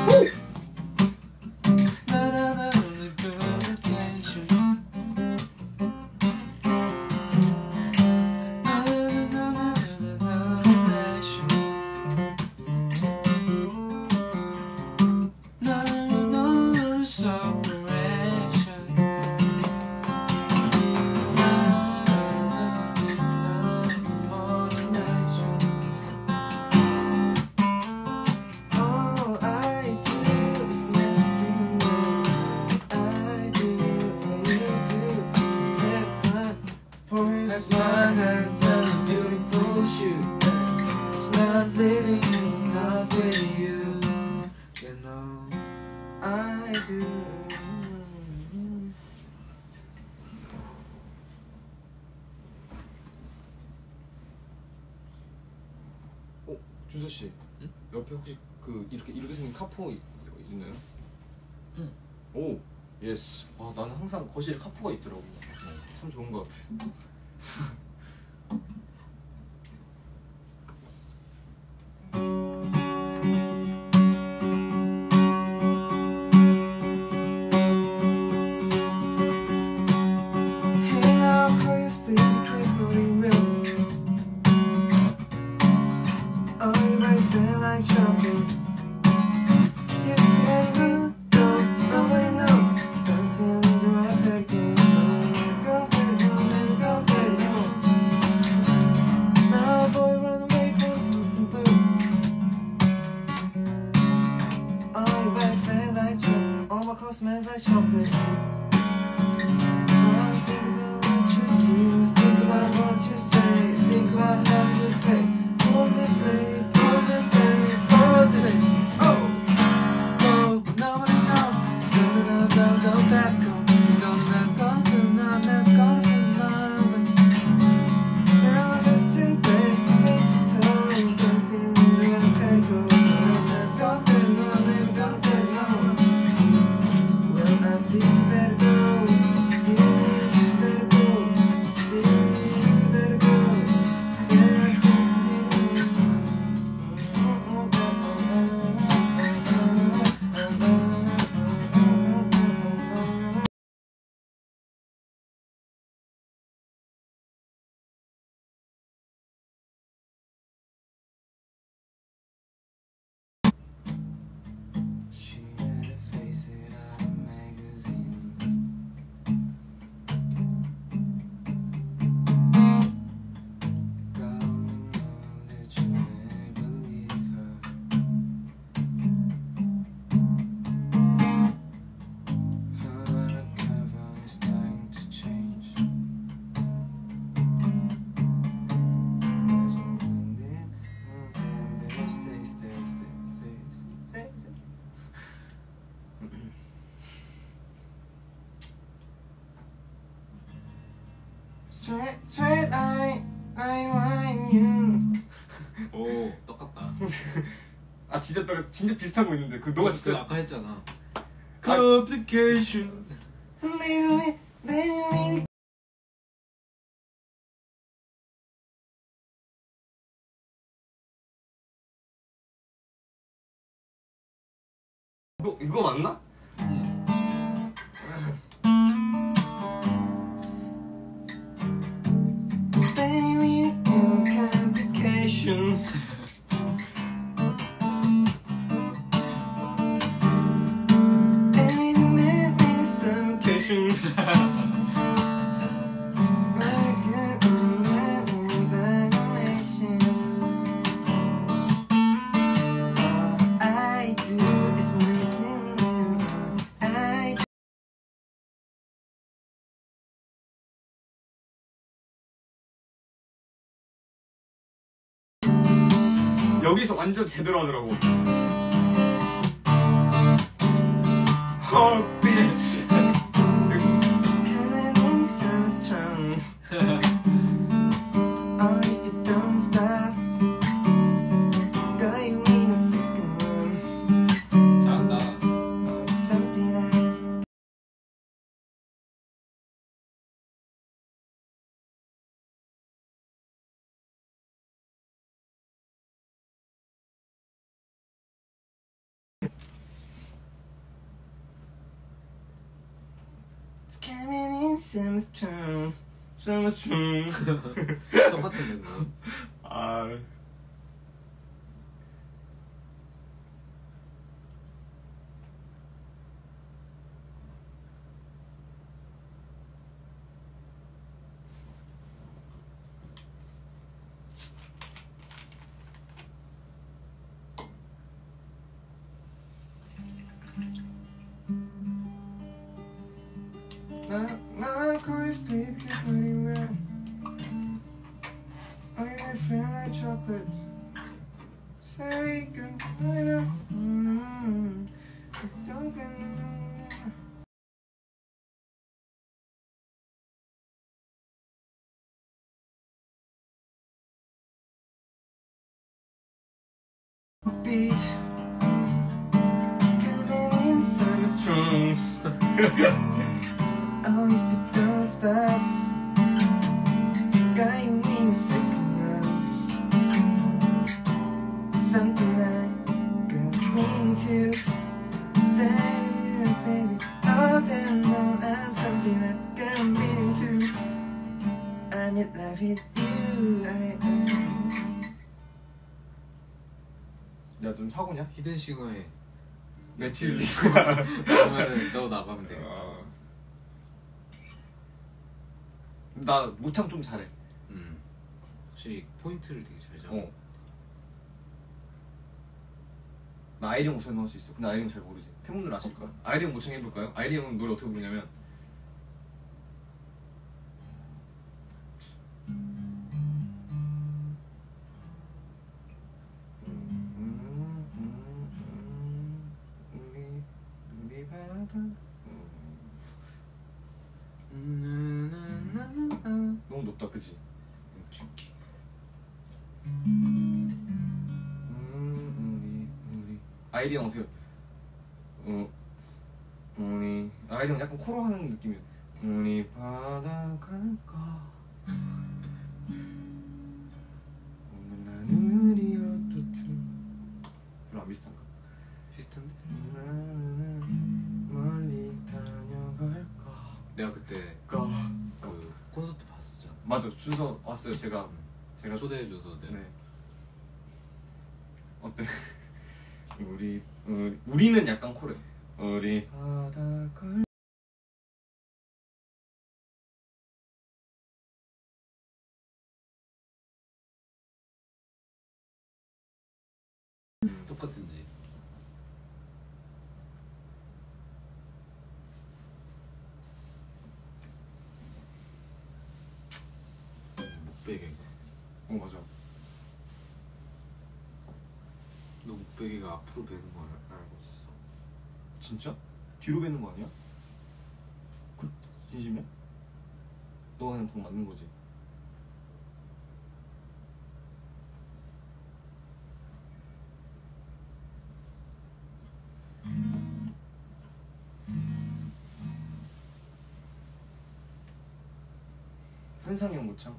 용서 씨, 응? 옆에 혹시 그 이렇게 이렇게 생긴 카포 이- 있나요? 응. 오, 예스. 아 나는 항상 거실에 카포가 있더라고. 참 좋은 것 같아. And I'll call you sleep because no you will. Oh, you might feel like chocolate. You said no, no, nobody know. Dancing into my head, go, go, go, never go, go, no. Now, boy, run away from constant blue. Oh, you might feel like chocolate. All my clothes smells like chocolate. Oh, think about what you do, think about what you say, think about how to say. Pause it, play, pause it, play, pause it, play. Oh, oh, nobody knows. Slow it down, down, down, back up. Don't let go tonight, let go tonight. Now distant break, hate to toe, dancing in the echo. Let go, let go, let go, let go. Well, I think you better go. Sis, you better go. Sis, you better go. Sis, she had a face it out of a magazine. God, you know that you never leave her. How about a cover is starting to change? There's a wind in, and they'll stay, stay, stay, stay, stay, stay. Straight, straight line, I want you. 오 똑같다. 아 진짜 나 진짜 비슷한 거 있는데 그 너가 그 진짜 아까 했잖아. complication. Baby, baby, 이거 이거 맞나? baby, complication. Baby, the man needs some occasion. Like an imagination. All I do is nothing new. I 여기서 완전 제대로 하더라고. Heartbeats. It's coming in so strong. Oh, if you don't stop, girl, you need a second one. 잘한다. Oh, something I It's coming in so strong, so strong. 똑같은데 그거. 아. Now, now I call you sleep because nobody will. Oh, you may feel like chocolate. Say we can, I know. Mm-hmm. Don't get beat is coming in so strong. Oh, if you don't stop, got you in a second round. Something I got mean to say to you, baby. Oh, damn, no, I'm something I got meaning to. I'm in love with you. I am. 야, 좀 사고냐? 히든 싱어에 매튜. 그러면 너 나가면 돼. 어. 나 모창 좀 잘해. 음. 확실히 포인트를 되게 잘 잡아. 어. 나 아이리 형 모창 넣을 수 있어. 근데 아이리 형 잘 모르지. 팬분들 아실 거야. 아이리 형 모창 해볼까요? 아이리 형 노래 어떻게 부르냐면 너무 높다, 그치? 죽기. 음, 우리 우리 아이리 형 어떻게? 어, 우리 아이리 형 약간 코로 하는 느낌이야. 우리 바다 갈까? 오늘 하늘이 어떻든 별로 안 비슷한가? 비슷한데? 나는 멀리 다녀갈까? 내가 그때 까. 그 콘서트 봤었잖아. 맞아, 준서 왔어요. 제가 제가 초대해줘서 내가. 네. 어때? 우리 우리 우리는 약간 코레. 우리 바다걸. 똑같은지. 목베개가. 어, 맞아. 너 목베개가 앞으로 베는 걸 알고 있어. 진짜? 뒤로 베는 거 아니야? 그 진심이야? 너가 그냥 복 맞는 거지. 현상이 형 모창.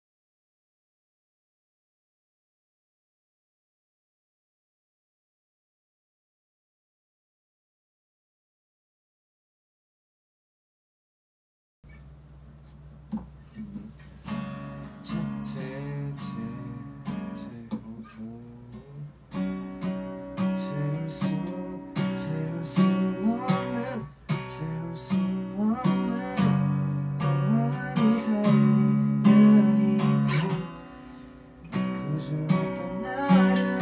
채울 수 채울 수 없는 채울 수 없는 공허함이 달리는 이곳 그중 어떤 날은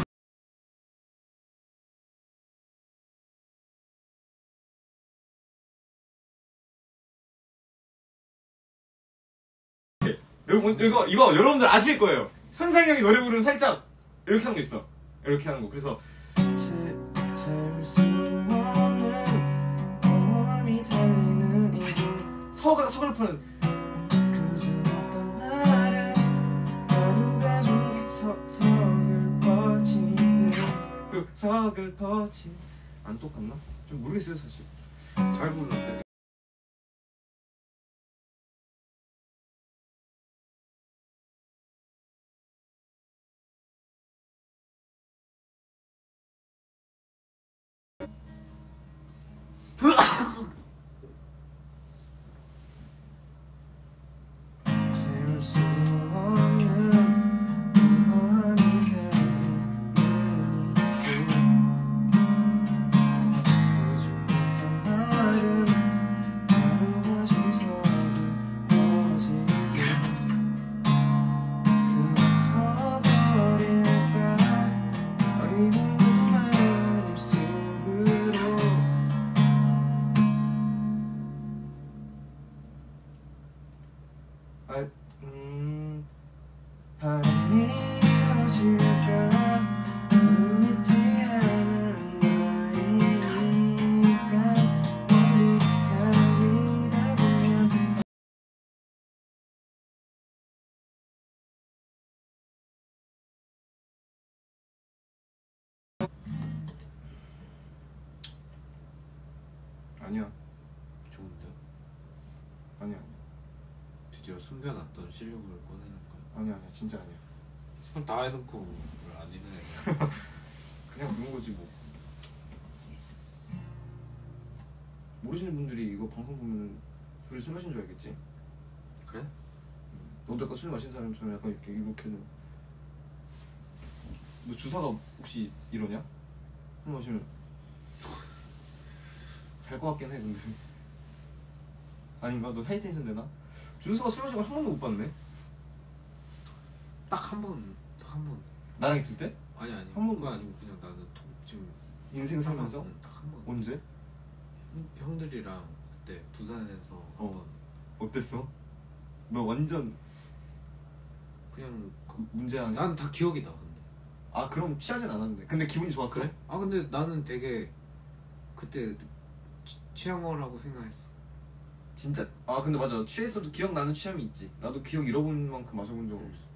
여러분 이거 이거 여러분들 아실 거예요. 현상이 형이 노래 부르는 살짝 이렇게 하는 거 있어. 이렇게 하는 거. 그래서 채울 수 없는 공허함이 달리는 이곳 서가 서글픈 그중 어떤 날은 하루가 좀 서, 서글퍼지는 그 서글퍼진 안 똑같나? 좀 모르겠어요 사실. 잘 부르는데. 채울 수 없는 공허함이 달리는 이곳 그중 어떤 날은 아니야. 좋은데? 아니야 아니야. 드디어 숨겨놨던 실력을 꺼내는 거야. 아니야 아니야 진짜 아니야. 그럼 다 해놓고 뭘 아니네. 그냥 그런 거지 뭐. 모르시는 분들이 이거 방송 보면 둘이 술 마신 줄 알겠지? 그래? 너도 약간 술 마신 사람처럼 약간 이렇게 이렇게는. 너 주사가 혹시 이러냐? 술 마시면 잘 것 같긴 해 근데. 아닌가? 너 하이텐션 되나? 준서가 술 마신 거 한 번도 못 봤네? 딱 한 번, 딱 한 번. 나랑 있을 때? 아니 아니. 한 번- 그거 아니고 그냥 나는 통증. 인생 살면서? 응, 딱한 번. 언제? 형, 형들이랑 그때 부산에서 어. 한번 어땠어? 너 완전 그냥 그 문제 아니야? 난 다 기억이 나 근데. 아 그럼 취하진 않았는데 근데 기분이 좋았어? 그래? 아 근데 나는 되게 그때 취, 취한 거라고 생각했어. 진짜? 아 근데 맞아 취했어도 기억나는 취함이 있지. 나도 기억 잃어버린 만큼 마셔본 적 없어.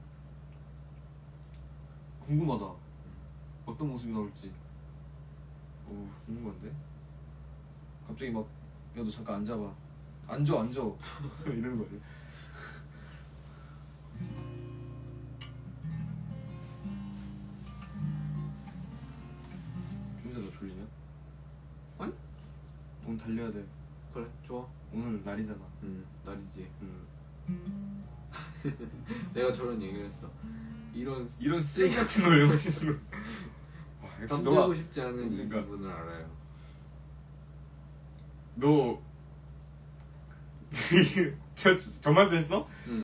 궁금하다. 어떤 모습이 나올지. 오 궁금한데? 갑자기 막 야 너 잠깐 앉아봐. 앉아 앉아 이러는 거 아니야? 준세 너 졸리냐? 아니? 오늘 달려야 돼. 그래 좋아. 오늘 날이잖아. 응 날이지. 음. 내가 저런 얘기를 했어. 이런 이런 쓰레기 같은 걸 왜 마시는 거? 와, 역시 땀 너가 빼고 싶지 않은 이 그러니까. 부분을 알아요. 너 저 저만도 했어? 응.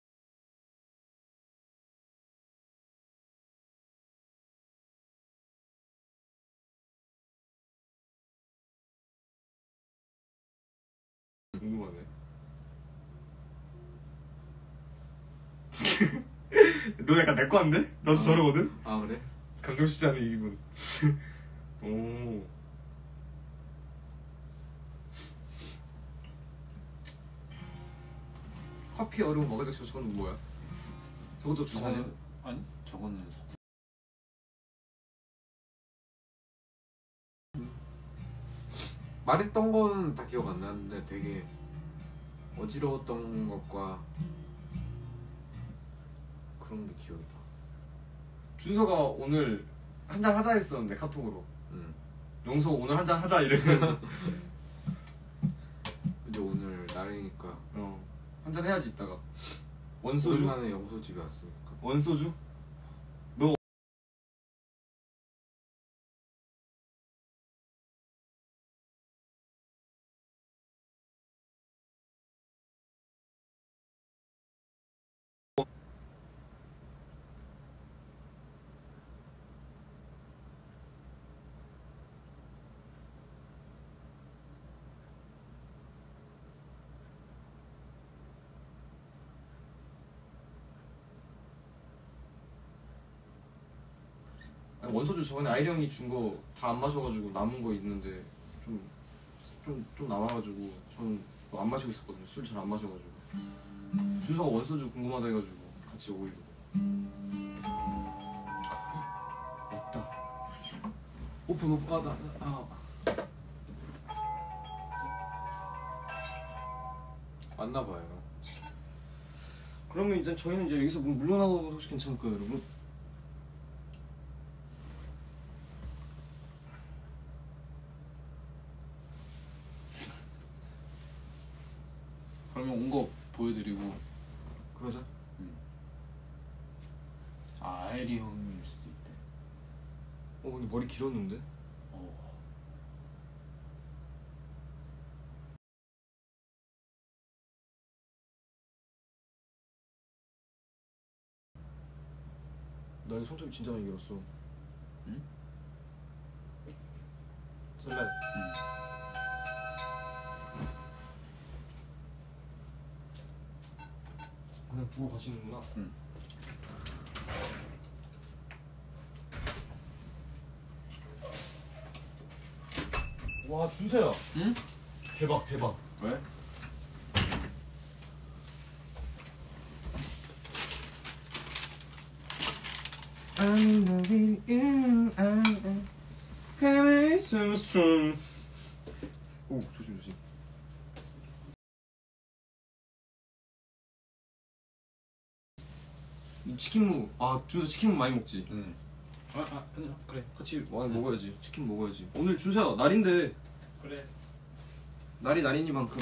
궁금하네. 너 약간 내 거인데? 나도 어. 저러거든? 아 그래? 감정 쉽지 않은 이 기분. 오. 커피 얼음 먹어적시고 저건 뭐야? 저것도 주사냐? 저거는 아니 저거는 속- 말했던 거는 다 기억 안 나는데 되게 어지러웠던 것과 그런 게 기억이 나. 준서가 오늘 한잔 하자 했었는데 카톡으로. 응. 용서 오늘 한잔 하자 이러면 근데 오늘 날이니까 어 한잔 해야지 이따가. 원소주? 오랜만에 영소 집에 왔으니까. 원소주? 너 아니, 원소주 저번에 아이리 형이 준 거 다 안 마셔가지고 남은 거 있는데 좀 좀 좀 남아가지고 저는 안 마시고 있었거든요. 술 잘 안 마셔가지고. 준서가 원소주 궁금하다 해가지고 같이 오이고. 왔다. 오픈 오픈 아나 아. 왔나 봐요. 그러면 이제 저희는 이제 여기서 물- 물러나도 혹시 괜찮을까요, 여러분? 그러면 온 거 보여드리고 그러자. 아 아이리 형일 수도 있대. 어 근데 머리 길었는데? 어. 나 이거 손톱이 진짜 많이 길었어. 응? 설날. 그냥 두고 가시는구나. 응. 와 준서야. 응? 대박 대박. 왜? I'm loving you. I'm I'm so strong. 오 조심 조심. 이 치킨무 아 준서 치킨무 많이 먹지. 응. 아, 아 아니야 그래 같이 많이 먹어야지. 치킨 먹어야지. 오늘 준서야 날인데 그래. 날이 날이니만큼.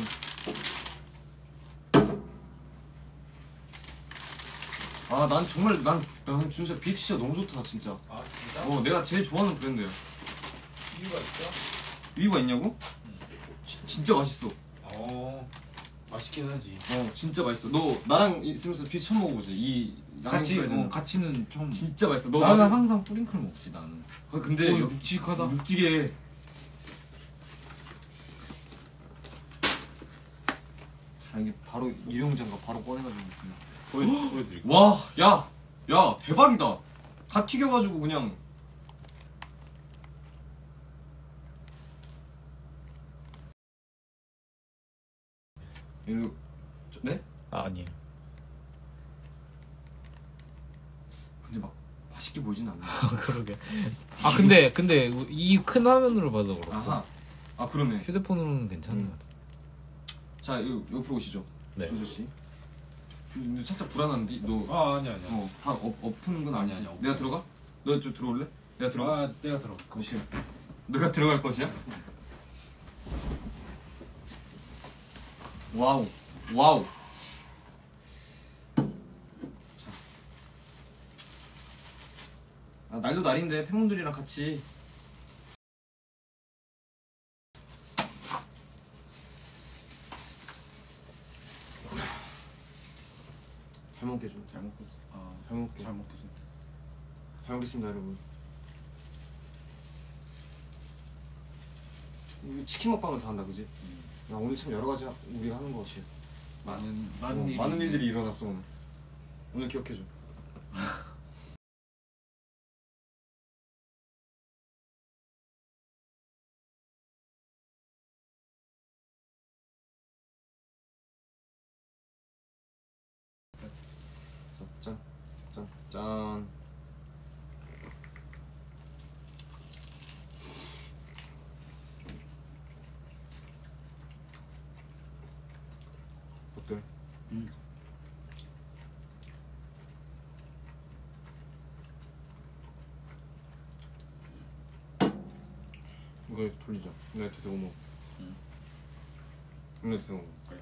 아 난 정말 난, 난 준서 비치가 너무 좋다 진짜. 아 진짜? 어 내가 제일 좋아하는 브랜드야. 이유가 있어? 이유가 있냐고? 응. 지, 진짜 맛있어. 어 맛있긴 하지. 어 진짜 맛있어. 너 나랑 있으면서 비치 처음 먹어보지. 이 같이 양념 어 같이는 좀 진짜 맛있어. 너 나는 나중에- 항상 뿌링클 먹지 나는. 아, 근데 어, 여- 묵직하다. 묵직해. 자 이게 바로 일용장갑 바로 꺼내가지고 그냥. 보여 보여드릴게. 와, 야, 야 대박이다. 다 튀겨가지고 그냥. 이거 저- 네? 아 아니에요. 근데 막 맛있게 보이진 않네. 그러게. 아 근데 근데 이 큰 화면으로 봐도 그렇고 아하. 아 그러네. 휴대폰으로는 괜찮은 음. 것 같아. 자 이거 옆으로 오시죠. 네. 조조 씨. 근데 살짝 불안한데 너. 아 아니야 아니야. 어, 다 엎, 엎는 건 아니, 아니지. 아니, 없어. 내가 들어가? 너 좀 들어올래? 내가 들어가? 아 내가 들어. 오케이. 너가 들어갈 것이야? 와우, 와우. 자. 아, 날도 날인데 팬분들이랑 같이. 잘 먹게 좀. 잘 먹고 아, 잘 먹게. 잘 먹겠습니다. 잘 먹겠습니다, 여러분. 이거 치킨 먹방을 다 한다, 그지? 음. 야, 오늘 참 여러 가지 우리가 하는 것이 많은 어, 많은 일이 많은 일들이 일어났어 오늘. 오늘 기억해줘. 자, 짠, 짠, 짠. 어때? 음. 이거 돌리자. 내가 대고 먹어. 음. 내가 대고 먹어. 그래.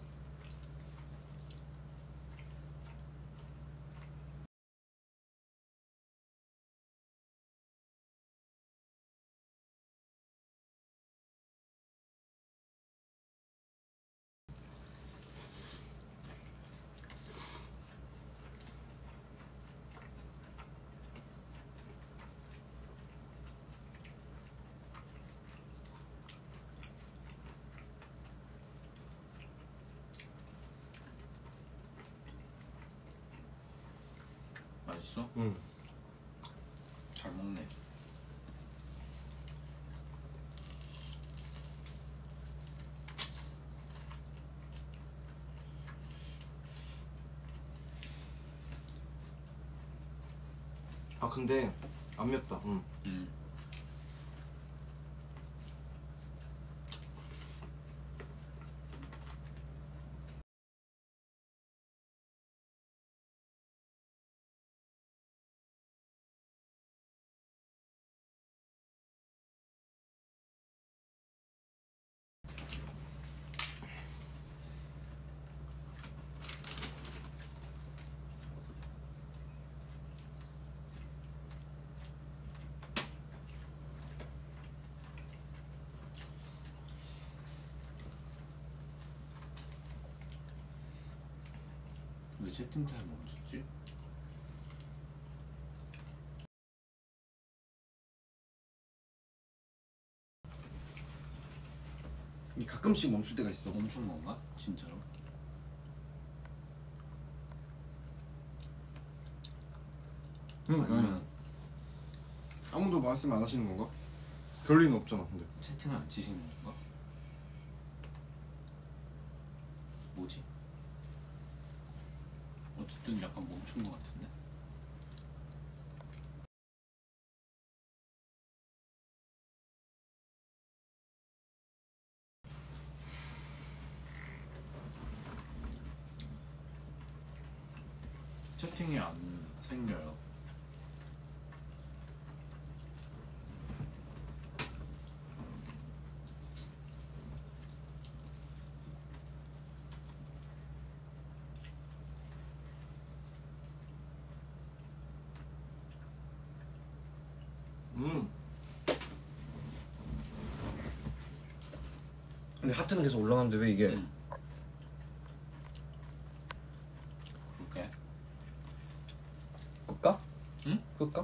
맛있어? 응. 잘 먹네. 아 근데 안 맵다. 응. 음. 왜 채팅 타임 멈췄지? 이 가끔씩 멈출 때가 있어. 멈춘 건가? 진짜로? 응. 아니면 아무도 말씀 안 하시는 건가? 그럴 리는 없잖아. 근데. 채팅을 안 치시는 건가? 뭐지? 어쨌든 약간 멈춘 것 같은데? 채팅이 안 생겨요. 음. 근데 하트는 계속 올라가는데 왜 이게 음. 그렇게. 끌까? 응? 끌까?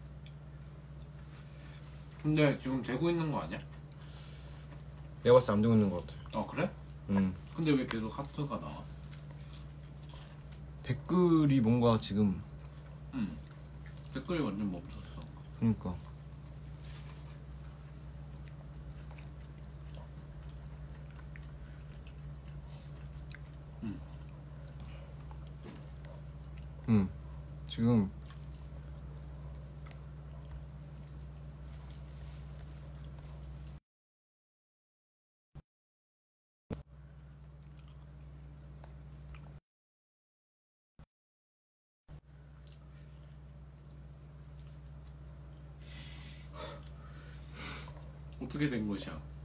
근데 지금 되고 있는 거 아니야? 내가 봤을 때 안 되고 있는 것 같아. 어 그래? 음. 근데 왜 계속 하트가 나와? 댓글이 뭔가 지금 응. 댓글이 완전 멈췄어. 그러니까 응. 음 지금 어떻게 된 것이야?